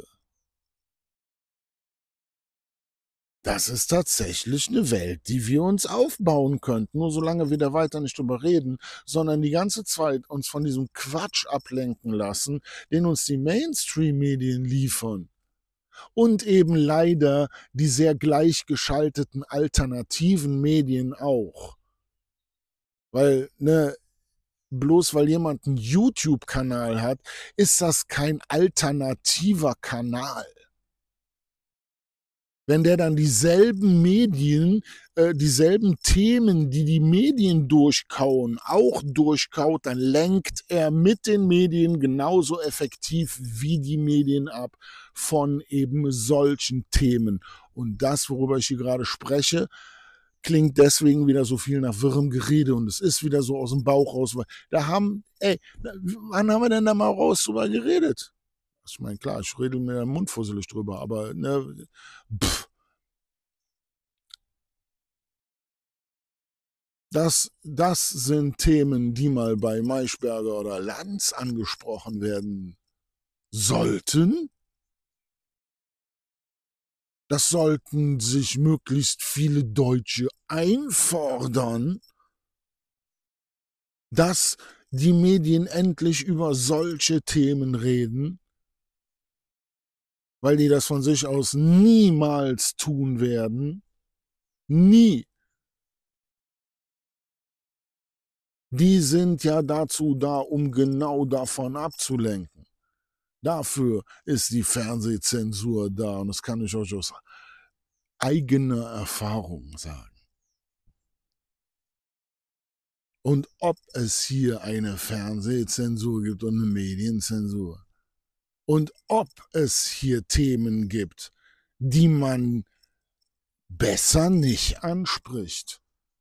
Das ist tatsächlich eine Welt, die wir uns aufbauen könnten, nur solange wir da weiter nicht drüber reden, sondern die ganze Zeit uns von diesem Quatsch ablenken lassen, den uns die Mainstream-Medien liefern. Und eben leider die sehr gleichgeschalteten alternativen Medien auch. Weil, ne, bloß weil jemand einen YouTube-Kanal hat, ist das kein alternativer Kanal. Wenn der dann dieselben Medien, äh, dieselben Themen, die die Medien durchkauen, auch durchkaut, dann lenkt er mit den Medien genauso effektiv wie die Medien ab von eben solchen Themen. Und das, worüber ich hier gerade spreche, klingt deswegen wieder so viel nach wirrem Gerede und es ist wieder so aus dem Bauch raus. Da haben, ey, wann haben wir denn da mal raus drüber geredet? Ich meine, klar, ich rede mir den Mund fusselig drüber, aber ne, pff. Das, das sind Themen, die mal bei Maischberger oder Lanz angesprochen werden sollten. Das sollten sich möglichst viele Deutsche einfordern, dass die Medien endlich über solche Themen reden, weil die das von sich aus niemals tun werden. Nie. Die sind ja dazu da, um genau davon abzulenken. Dafür ist die Fernsehzensur da und das kann ich euch aus eigener Erfahrung sagen. Und ob es hier eine Fernsehzensur gibt und eine Medienzensur und ob es hier Themen gibt, die man besser nicht anspricht.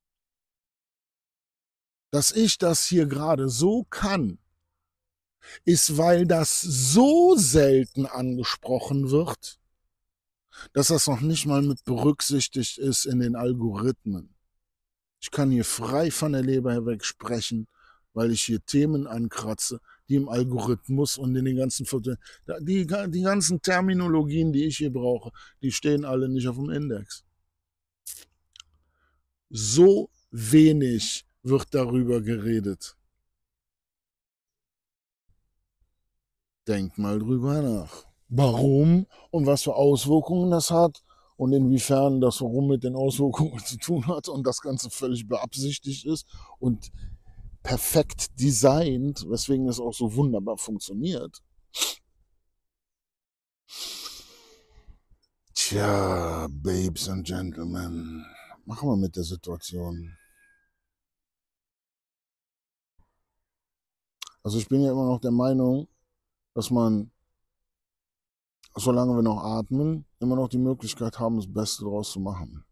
Dass ich das hier gerade so kann, ist, weil das so selten angesprochen wird, dass das noch nicht mal mit berücksichtigt ist in den Algorithmen. Ich kann hier frei von der Leber weg sprechen, weil ich hier Themen ankratze, die im Algorithmus und in den ganzen die, die ganzen Terminologien, die ich hier brauche, die stehen alle nicht auf dem Index. So wenig wird darüber geredet. Denkt mal drüber nach. Warum und was für Auswirkungen das hat und inwiefern das warum mit den Auswirkungen zu tun hat und das Ganze völlig beabsichtigt ist und perfekt designt, weswegen es auch so wunderbar funktioniert. Tja, Babes and Gentlemen, machen wir mit der Situation. Also ich bin ja immer noch der Meinung, dass man, solange wir noch atmen, immer noch die Möglichkeit haben, das Beste daraus zu machen.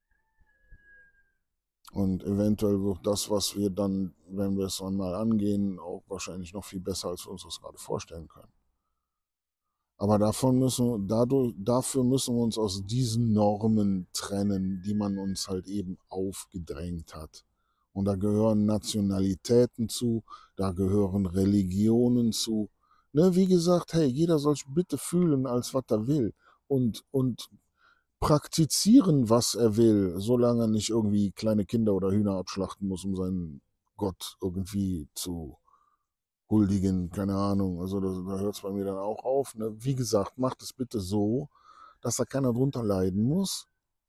Und eventuell wird das, was wir dann, wenn wir es einmal angehen, auch wahrscheinlich noch viel besser, als wir uns das gerade vorstellen können. Aber davon müssen, dadurch, dafür müssen wir uns aus diesen Normen trennen, die man uns halt eben aufgedrängt hat. Und da gehören Nationalitäten zu, da gehören Religionen zu. Ne, wie gesagt, hey, jeder soll sich bitte fühlen, als was er will. Und, und praktizieren, was er will, solange er nicht irgendwie kleine Kinder oder Hühner abschlachten muss, um seinen Gott irgendwie zu huldigen, keine Ahnung. Also da, da hört es bei mir dann auch auf. Ne? Wie gesagt, macht es bitte so, dass da keiner drunter leiden muss.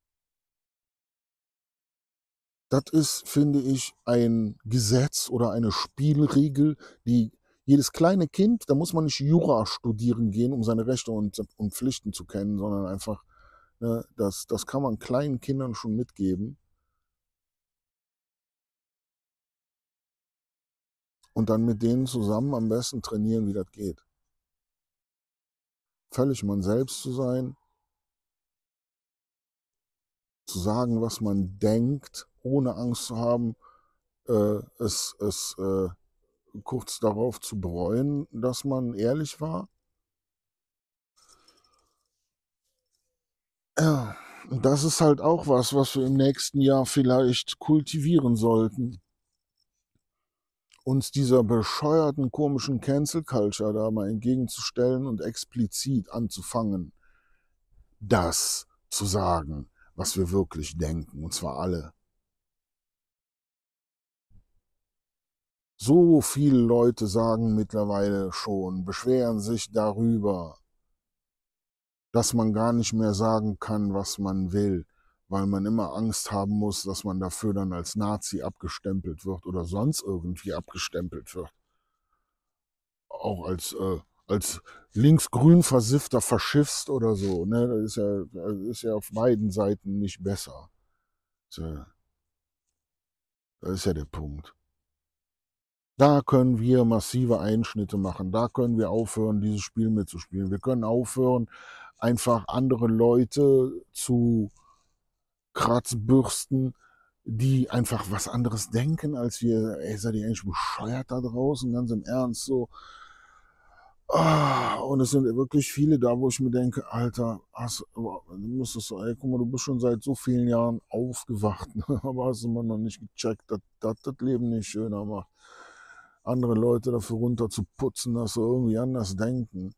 Das ist, finde ich, ein Gesetz oder eine Spielregel, die jedes kleine Kind, da muss man nicht Jura studieren gehen, um seine Rechte und, und Pflichten zu kennen, sondern einfach, ne, das, das kann man kleinen Kindern schon mitgeben. Und dann mit denen zusammen am besten trainieren, wie das geht. Völlig man selbst zu sein, zu sagen, was man denkt, ohne Angst zu haben, äh, es, es äh, kurz darauf zu bereuen, dass man ehrlich war. Ja, und das ist halt auch was, was wir im nächsten Jahr vielleicht kultivieren sollten. Uns dieser bescheuerten, komischen Cancel Culture da mal entgegenzustellen und explizit anzufangen, das zu sagen, was wir wirklich denken, und zwar alle. So viele Leute sagen mittlerweile schon, beschweren sich darüber, dass man gar nicht mehr sagen kann, was man will, weil man immer Angst haben muss, dass man dafür dann als Nazi abgestempelt wird oder sonst irgendwie abgestempelt wird. Auch als, äh, als linksgrün versiffter Faschist oder so. Ne? Das ist ja, das ist ja auf beiden Seiten nicht besser. Das ist ja, das ist ja der Punkt. Da können wir massive Einschnitte machen. Da können wir aufhören, dieses Spiel mitzuspielen. Wir können aufhören, einfach andere Leute zu Kratzbürsten, die einfach was anderes denken als wir. Ey, seid ihr eigentlich bescheuert da draußen? Ganz im Ernst so. Ah, und es sind wirklich viele da, wo ich mir denke, Alter, hast, du müsstest so, ey, guck mal, du bist schon seit so vielen Jahren aufgewacht, aber hast du mal noch nicht gecheckt, dass das Leben nicht schöner macht. Andere Leute dafür runterzuputzen, dass sie irgendwie anders denken.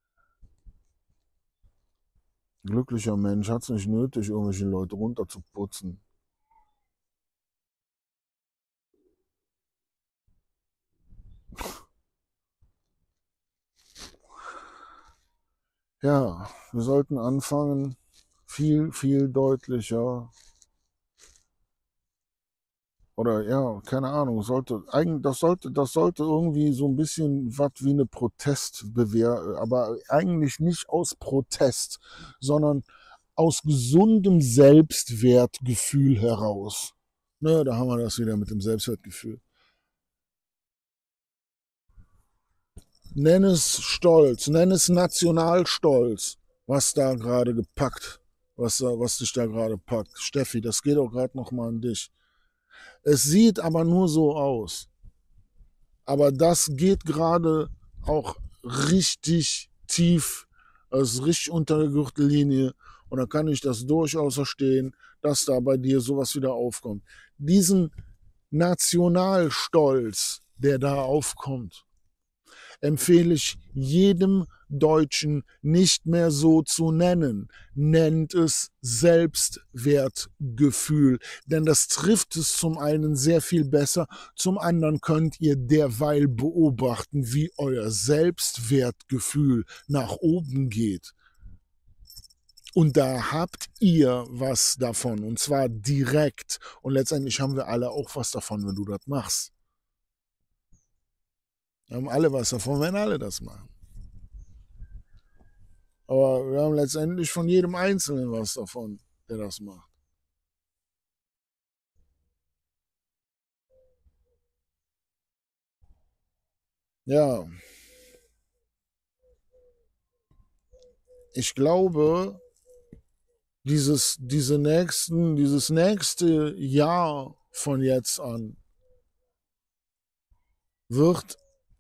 Glücklicher Mensch hat es nicht nötig, irgendwelche Leute runterzuputzen. Ja, wir sollten anfangen, viel, viel deutlicher. Oder ja, keine Ahnung, sollte, eigentlich, das sollte, das sollte irgendwie so ein bisschen was wie eine Protestbewehr, aber eigentlich nicht aus Protest, sondern aus gesundem Selbstwertgefühl heraus. Ne, da haben wir das wieder mit dem Selbstwertgefühl. Nenn es Stolz, nenn es Nationalstolz, was da gerade gepackt, was, da, was dich da gerade packt. Steffi, das geht auch gerade nochmal an dich. Es sieht aber nur so aus. Aber das geht gerade auch richtig tief, das ist richtig unter der Gürtellinie. Und da kann ich das durchaus verstehen, dass da bei dir sowas wieder aufkommt. Diesen Nationalstolz, der da aufkommt, empfehle ich jedem Deutschen nicht mehr so zu nennen. Nennt es Selbstwertgefühl, denn das trifft es zum einen sehr viel besser, zum anderen könnt ihr derweil beobachten, wie euer Selbstwertgefühl nach oben geht. Und da habt ihr was davon, und zwar direkt. Und letztendlich haben wir alle auch was davon, wenn du das machst. Wir haben alle was davon, wenn alle das machen. Aber wir haben letztendlich von jedem Einzelnen was davon, der das macht. Ja, ich glaube, dieses, diese nächsten, dieses nächste Jahr von jetzt an wird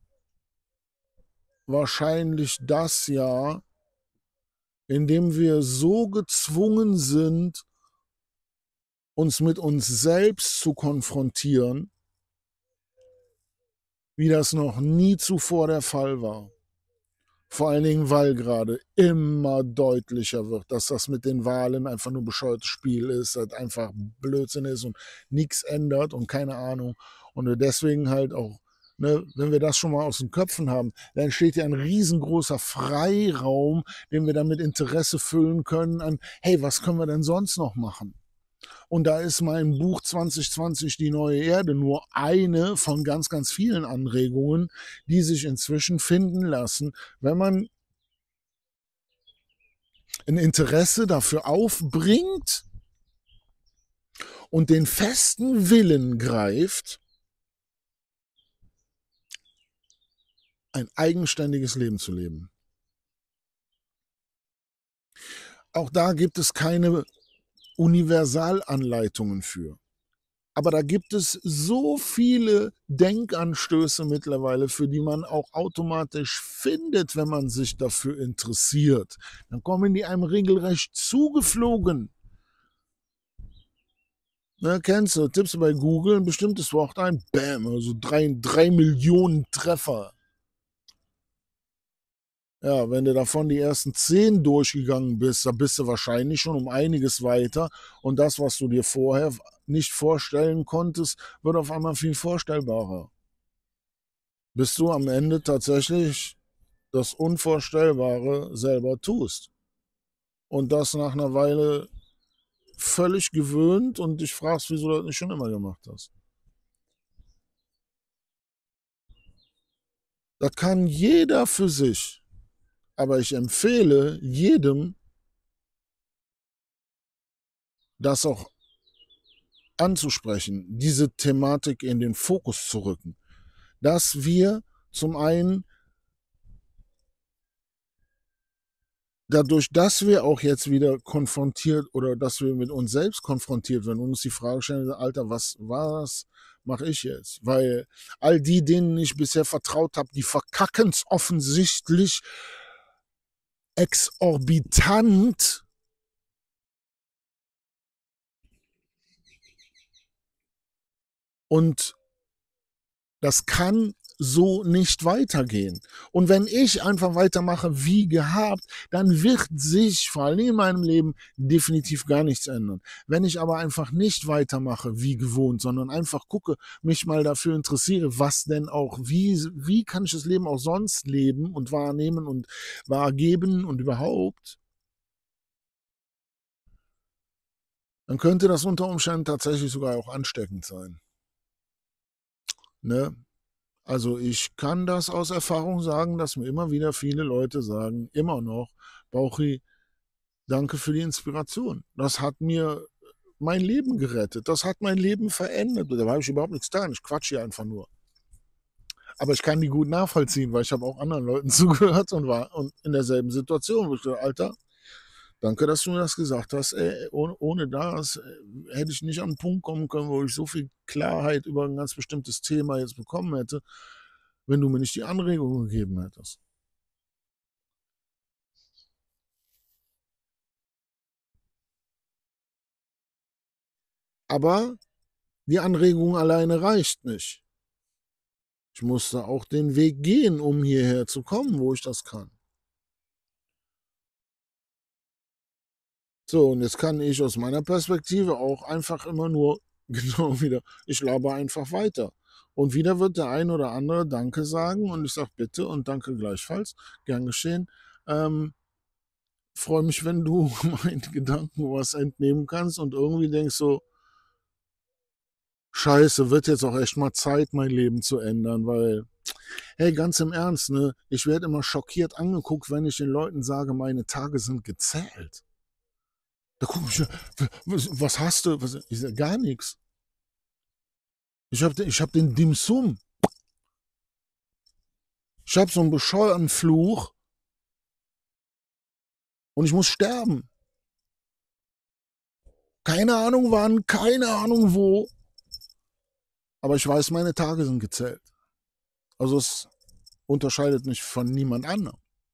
wahrscheinlich das Jahr, in dem wir so gezwungen sind, uns mit uns selbst zu konfrontieren, wie das noch nie zuvor der Fall war. Vor allen Dingen, weil gerade immer deutlicher wird, dass das mit den Wahlen einfach nur bescheuertes Spiel ist, das einfach Blödsinn ist und nichts ändert und keine Ahnung. Und wir deswegen halt auch, ne, wenn wir das schon mal aus den Köpfen haben, dann entsteht ja ein riesengroßer Freiraum, den wir dann mit Interesse füllen können an, hey, was können wir denn sonst noch machen? Und da ist mein Buch zwanzig zwanzig, die neue Erde, nur eine von ganz, ganz vielen Anregungen, die sich inzwischen finden lassen, wenn man ein Interesse dafür aufbringt und den festen Willen greift, ein eigenständiges Leben zu leben. Auch da gibt es keine Universalanleitungen für. Aber da gibt es so viele Denkanstöße mittlerweile, für die man auch automatisch findet, wenn man sich dafür interessiert. Dann kommen die einem regelrecht zugeflogen. Ne, kennst du, tippst du bei Google ein bestimmtes Wort ein, bam, also drei, drei Millionen Treffer. Ja, wenn du davon die ersten zehn durchgegangen bist, dann bist du wahrscheinlich schon um einiges weiter. Und das, was du dir vorher nicht vorstellen konntest, wird auf einmal viel vorstellbarer. Bis du am Ende tatsächlich das Unvorstellbare selber tust. Und das nach einer Weile völlig gewöhnt und dich fragst, wieso du das nicht schon immer gemacht hast. Das kann jeder für sich. Aber ich empfehle jedem, das auch anzusprechen, diese Thematik in den Fokus zu rücken. Dass wir zum einen, dadurch, dass wir auch jetzt wieder konfrontiert oder dass wir mit uns selbst konfrontiert werden und uns die Frage stellen, Alter, was, was mache ich jetzt? Weil all die, denen ich bisher vertraut habe, die verkacken es offensichtlich exorbitant. Und das kann so nicht weitergehen. Und wenn ich einfach weitermache wie gehabt, dann wird sich vor allem in meinem Leben definitiv gar nichts ändern. Wenn ich aber einfach nicht weitermache wie gewohnt, sondern einfach gucke, mich mal dafür interessiere, was denn auch, wie, wie kann ich das Leben auch sonst leben und wahrnehmen und wahrgeben und überhaupt, dann könnte das unter Umständen tatsächlich sogar auch ansteckend sein. Ne? Also ich kann das aus Erfahrung sagen, dass mir immer wieder viele Leute sagen, immer noch, Bauchi, danke für die Inspiration. Das hat mir mein Leben gerettet. Das hat mein Leben verändert. Da habe ich überhaupt nichts getan. Ich quatsche hier einfach nur. Aber ich kann die gut nachvollziehen, weil ich habe auch anderen Leuten zugehört und war und in derselben Situation, wo ich dachte, Alter, danke, dass du mir das gesagt hast. Ey, ohne, ohne das äh, hätte ich nicht an einen Punkt kommen können, wo ich so viel Klarheit über ein ganz bestimmtes Thema jetzt bekommen hätte, wenn du mir nicht die Anregung gegeben hättest. Aber die Anregung alleine reicht nicht. Ich musste auch den Weg gehen, um hierher zu kommen, wo ich das kann. So, und jetzt kann ich aus meiner Perspektive auch einfach immer nur, genau wieder, ich laber einfach weiter. Und wieder wird der ein oder andere Danke sagen und ich sage bitte und danke gleichfalls, gern geschehen. Ähm, freue mich, wenn du meinen Gedanken was entnehmen kannst und irgendwie denkst so, Scheiße, wird jetzt auch echt mal Zeit, mein Leben zu ändern, weil, hey, ganz im Ernst, ne, ich werde immer schockiert angeguckt, wenn ich den Leuten sage, meine Tage sind gezählt. Da gucke ich, was, was hast du? Was, ich sage, gar nichts. Ich habe ich hab den Dim Sum. Ich habe so einen bescheuerten Fluch und ich muss sterben. Keine Ahnung wann, keine Ahnung wo. Aber ich weiß, meine Tage sind gezählt. Also es unterscheidet mich von niemand anderem.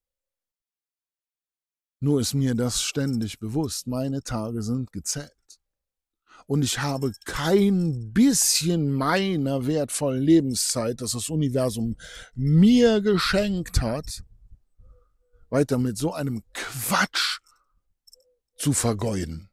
Nur ist mir das ständig bewusst. Meine Tage sind gezählt. Und ich habe kein bisschen meiner wertvollen Lebenszeit, das das Universum mir geschenkt hat, weiter mit so einem Quatsch zu vergeuden.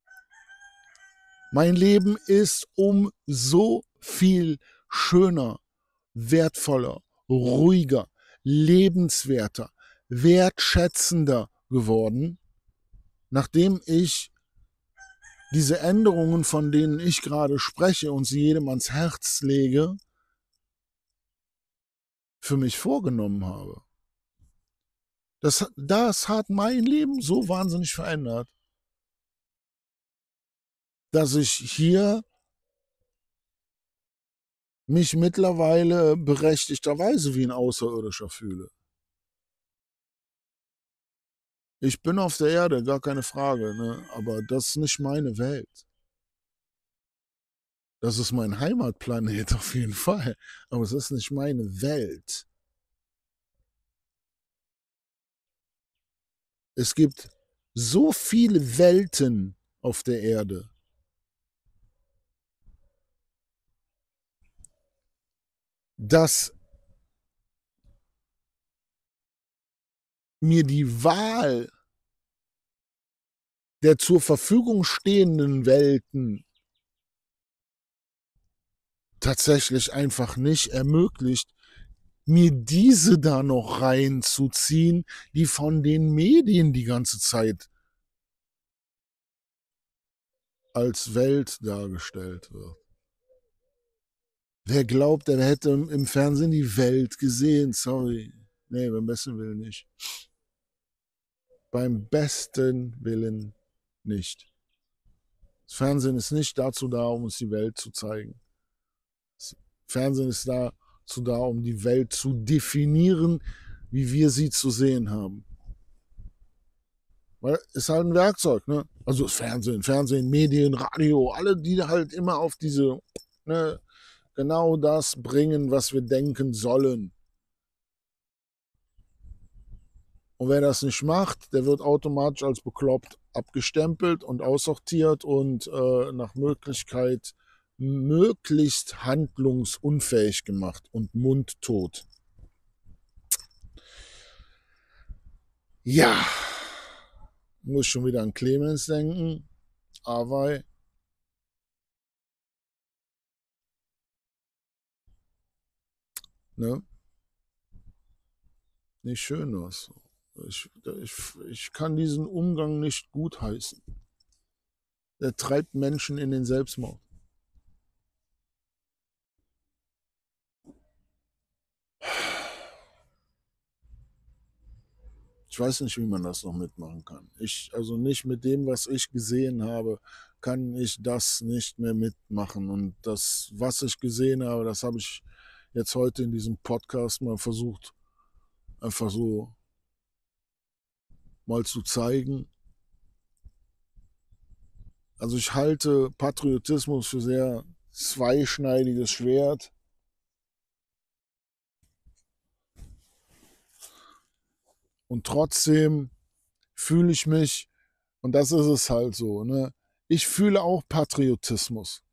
Mein Leben ist um so viel schöner, wertvoller, ruhiger, lebenswerter, wertschätzender geworden, nachdem ich diese Änderungen, von denen ich gerade spreche und sie jedem ans Herz lege, für mich vorgenommen habe. Das, das hat mein Leben so wahnsinnig verändert, dass ich hier mich mittlerweile berechtigterweise wie ein Außerirdischer fühle. Ich bin auf der Erde, gar keine Frage, ne? Aber das ist nicht meine Welt. Das ist mein Heimatplanet auf jeden Fall, aber es ist nicht meine Welt. Es gibt so viele Welten auf der Erde. Dass mir die Wahl der zur Verfügung stehenden Welten tatsächlich einfach nicht ermöglicht, mir diese da noch reinzuziehen, die von den Medien die ganze Zeit als Welt dargestellt wird. Wer glaubt, er hätte im Fernsehen die Welt gesehen? Sorry. Nee, beim besten Willen nicht. Beim besten Willen nicht. Das Fernsehen ist nicht dazu da, um uns die Welt zu zeigen. Das Fernsehen ist dazu da, um die Welt zu definieren, wie wir sie zu sehen haben. Weil es ist halt ein Werkzeug, ne? Also das Fernsehen, Fernsehen, Medien, Radio, alle, die halt immer auf diese, ne, genau das bringen, was wir denken sollen. Und wer das nicht macht, der wird automatisch als bekloppt abgestempelt und aussortiert und äh, nach Möglichkeit möglichst handlungsunfähig gemacht und mundtot. Ja, muss schon wieder an Clemens denken, aber ne, nicht schön was. Ich, ich, ich kann diesen Umgang nicht gutheißen. Der treibt Menschen in den Selbstmord. Ich weiß nicht, wie man das noch mitmachen kann. Ich, also nicht mit dem, was ich gesehen habe, kann ich das nicht mehr mitmachen. Und das, was ich gesehen habe, das habe ich jetzt heute in diesem Podcast mal versucht, einfach so mal zu zeigen. Also ich halte Patriotismus für sehr zweischneidiges Schwert. Und trotzdem fühle ich mich, und das ist es halt so, ne? Ich fühle auch Patriotismus.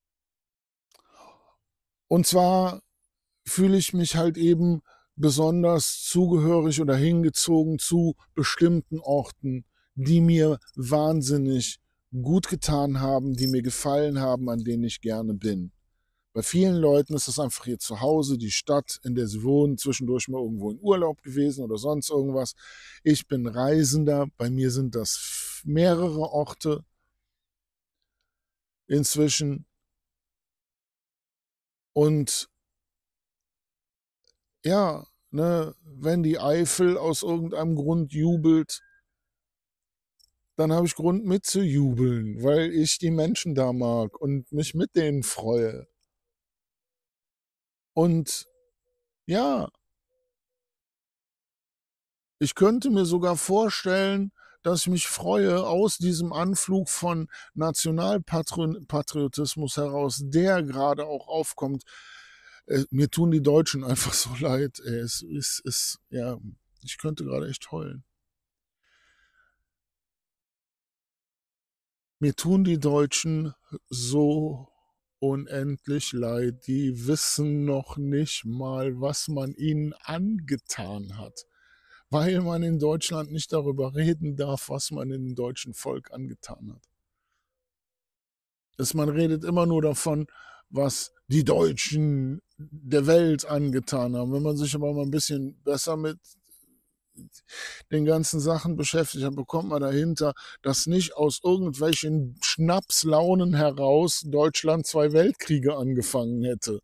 Und zwar fühle ich mich halt eben besonders zugehörig oder hingezogen zu bestimmten Orten, die mir wahnsinnig gut getan haben, die mir gefallen haben, an denen ich gerne bin. Bei vielen Leuten ist das einfach ihr Zuhause, die Stadt, in der sie wohnen, zwischendurch mal irgendwo in Urlaub gewesen oder sonst irgendwas. Ich bin Reisender, bei mir sind das mehrere Orte inzwischen. Und ja, ne, wenn die Eifel aus irgendeinem Grund jubelt, dann habe ich Grund mitzujubeln, weil ich die Menschen da mag und mich mit denen freue. Und ja, ich könnte mir sogar vorstellen, dass ich mich freue aus diesem Anflug von Nationalpatriotismus heraus, der gerade auch aufkommt. Äh, mir tun die Deutschen einfach so leid. Ey. Es ist, es, ja, ich könnte gerade echt heulen. Mir tun die Deutschen so unendlich leid. Die wissen noch nicht mal, was man ihnen angetan hat. weil man in Deutschland nicht darüber reden darf, was man dem deutschen Volk angetan hat. Dass man redet immer nur davon, was die Deutschen der Welt angetan haben. Wenn man sich aber mal ein bisschen besser mit den ganzen Sachen beschäftigt, dann bekommt man dahinter, dass nicht aus irgendwelchen Schnapslaunen heraus Deutschland zwei Weltkriege angefangen hätte.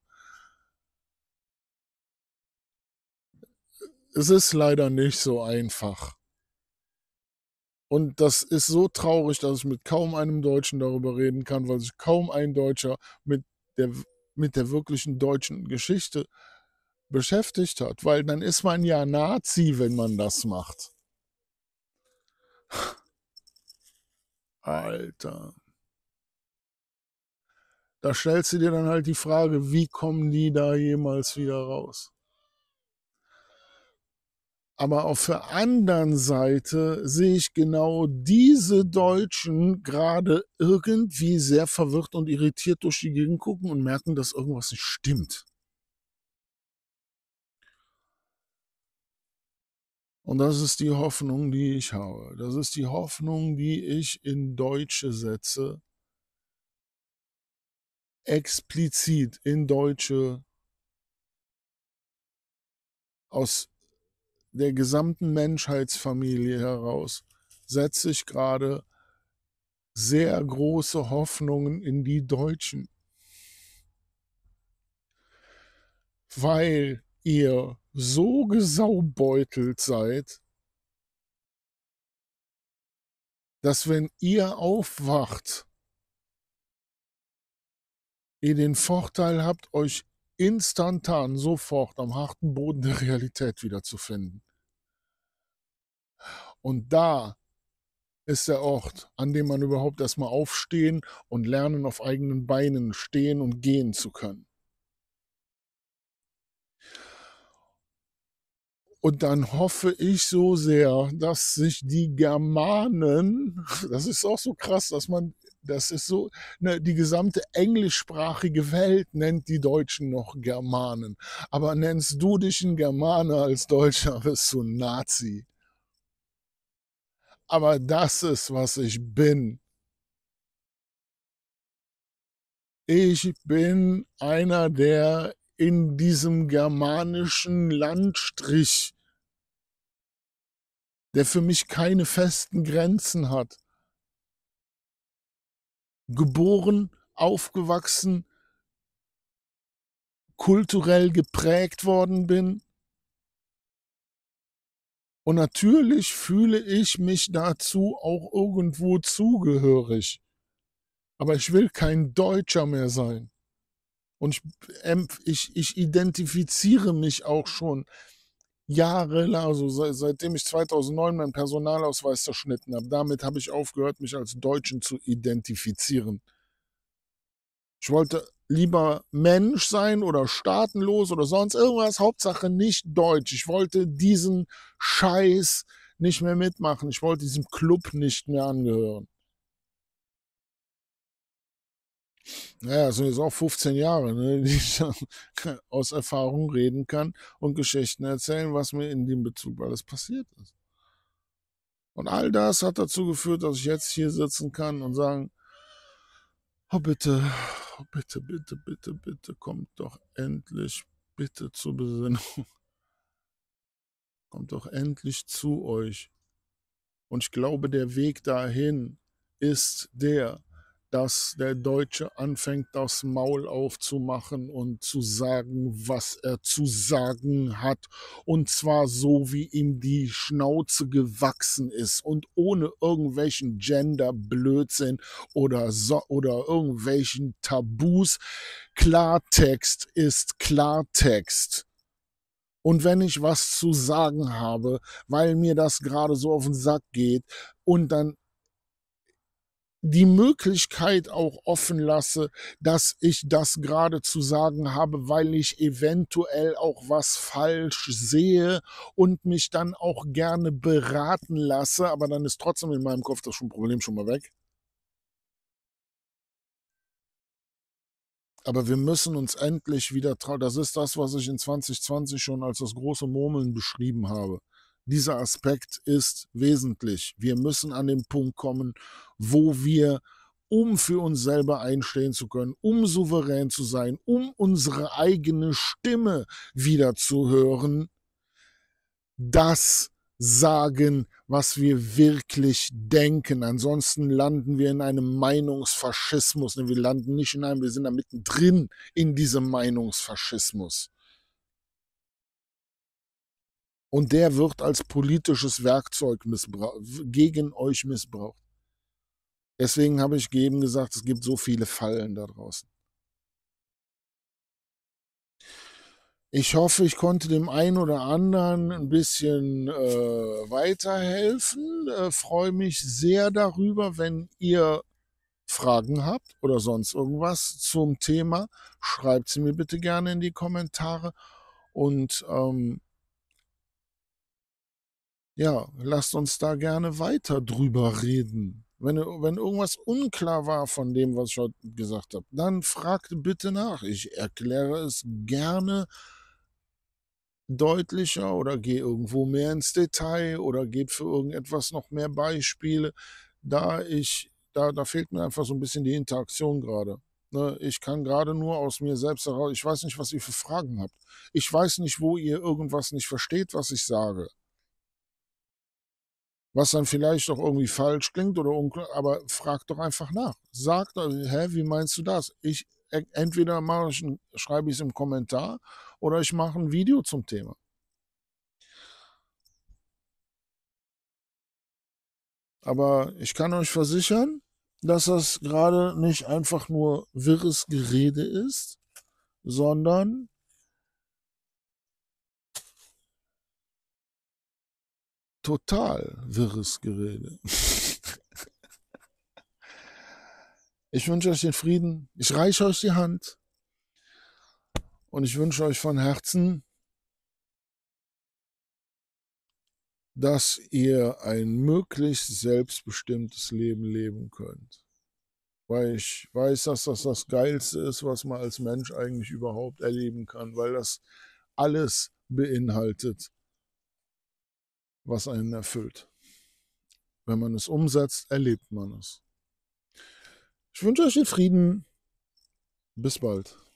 Es ist leider nicht so einfach. Und das ist so traurig, dass ich mit kaum einem Deutschen darüber reden kann, weil sich kaum ein Deutscher mit der, mit der wirklichen deutschen Geschichte beschäftigt hat. Weil dann ist man ja Nazi, wenn man das macht. Alter. Da stellst du dir dann halt die Frage, wie kommen die da jemals wieder raus? Aber auf der anderen Seite sehe ich genau diese Deutschen gerade irgendwie sehr verwirrt und irritiert durch die Gegend gucken und merken, dass irgendwas nicht stimmt. Und das ist die Hoffnung, die ich habe. Das ist die Hoffnung, die ich in Deutsche setze. Explizit in Deutsche aus der gesamten Menschheitsfamilie heraus setze ich gerade sehr große Hoffnungen in die Deutschen. Weil ihr so gesaubeutelt seid, dass wenn ihr aufwacht, ihr den Vorteil habt, euch instantan sofort am harten Boden der Realität wiederzufinden. Und da ist der Ort, an dem man überhaupt erstmal aufstehen und lernen, auf eigenen Beinen stehen und gehen zu können. Und dann hoffe ich so sehr, dass sich die Germanen, das ist auch so krass, dass man, das ist so, ne, die gesamte englischsprachige Welt nennt die Deutschen noch Germanen. Aber nennst du dich ein Germane als Deutscher, bist du ein Nazi. Aber das ist, was ich bin. Ich bin einer, der in diesem germanischen Landstrich, der für mich keine festen Grenzen hat, geboren, aufgewachsen, kulturell geprägt worden bin. Und natürlich fühle ich mich dazu auch irgendwo zugehörig. Aber ich will kein Deutscher mehr sein. Und ich, ich, ich identifiziere mich auch schon jahrelang, also seit, seitdem ich zweitausendneun meinen Personalausweis zerschnitten habe. Damit habe ich aufgehört, mich als Deutschen zu identifizieren. Ich wollte lieber Mensch sein oder staatenlos oder sonst irgendwas, Hauptsache nicht deutsch. Ich wollte diesen Scheiß nicht mehr mitmachen. Ich wollte diesem Club nicht mehr angehören. Naja, das sind jetzt auch fünfzehn Jahre, ne, die ich aus Erfahrung reden kann und Geschichten erzählen, was mir in dem Bezug alles passiert ist. Und all das hat dazu geführt, dass ich jetzt hier sitzen kann und sagen, oh bitte, oh bitte, bitte, bitte, bitte, kommt doch endlich bitte zur Besinnung. Kommt doch endlich zu euch. Und ich glaube, der Weg dahin ist der, dass der Deutsche anfängt, das Maul aufzumachen und zu sagen, was er zu sagen hat. Und zwar so, wie ihm die Schnauze gewachsen ist und ohne irgendwelchen Gender-Blödsinn oder, so, oder irgendwelchen Tabus. Klartext ist Klartext. Und wenn ich was zu sagen habe, weil mir das gerade so auf den Sack geht und dann die Möglichkeit auch offen lasse, dass ich das gerade zu sagen habe, weil ich eventuell auch was falsch sehe und mich dann auch gerne beraten lasse, aber dann ist trotzdem in meinem Kopf das schon Problem schon mal weg. Aber wir müssen uns endlich wieder trauen. Das ist das, was ich in zwanzig zwanzig schon als das große Murmeln beschrieben habe. dieser Aspekt ist wesentlich. Wir müssen an den Punkt kommen, wo wir, um für uns selber einstehen zu können, um souverän zu sein, um unsere eigene Stimme wieder zu hören, das sagen, was wir wirklich denken. Ansonsten landen wir in einem Meinungsfaschismus. Wir landen nicht in einem, wir sind da mittendrin in diesem Meinungsfaschismus. Und der wird als politisches Werkzeug gegen euch missbraucht. Deswegen habe ich eben gesagt, es gibt so viele Fallen da draußen. Ich hoffe, ich konnte dem einen oder anderen ein bisschen äh, weiterhelfen. Äh, freue mich sehr darüber, wenn ihr Fragen habt oder sonst irgendwas zum Thema. Schreibt sie mir bitte gerne in die Kommentare. Und ähm, ja, lasst uns da gerne weiter drüber reden. Wenn, wenn irgendwas unklar war von dem, was ich heute gesagt habe, dann fragt bitte nach. Ich erkläre es gerne deutlicher oder gehe irgendwo mehr ins Detail oder gebe für irgendetwas noch mehr Beispiele. Da ich, da, da fehlt mir einfach so ein bisschen die Interaktion gerade. Ne, ich kann gerade nur aus mir selbst heraus, ich weiß nicht, was ihr für Fragen habt. Ich weiß nicht, wo ihr irgendwas nicht versteht, was ich sage. Was dann vielleicht auch irgendwie falsch klingt oder unklar, aber fragt doch einfach nach. Sagt, hä, wie meinst du das? Ich, entweder mache ich, schreibe ich es im Kommentar oder ich mache ein Video zum Thema. Aber ich kann euch versichern, dass das gerade nicht einfach nur wirres Gerede ist, sondern total wirres Gerede. Ich wünsche euch den Frieden, ich reiche euch die Hand und ich wünsche euch von Herzen, dass ihr ein möglichst selbstbestimmtes Leben leben könnt. Weil ich weiß, dass das das Geilste ist, was man als Mensch eigentlich überhaupt erleben kann, weil das alles beinhaltet, was einen erfüllt. Wenn man es umsetzt, erlebt man es. Ich wünsche euch den Frieden. Bis bald.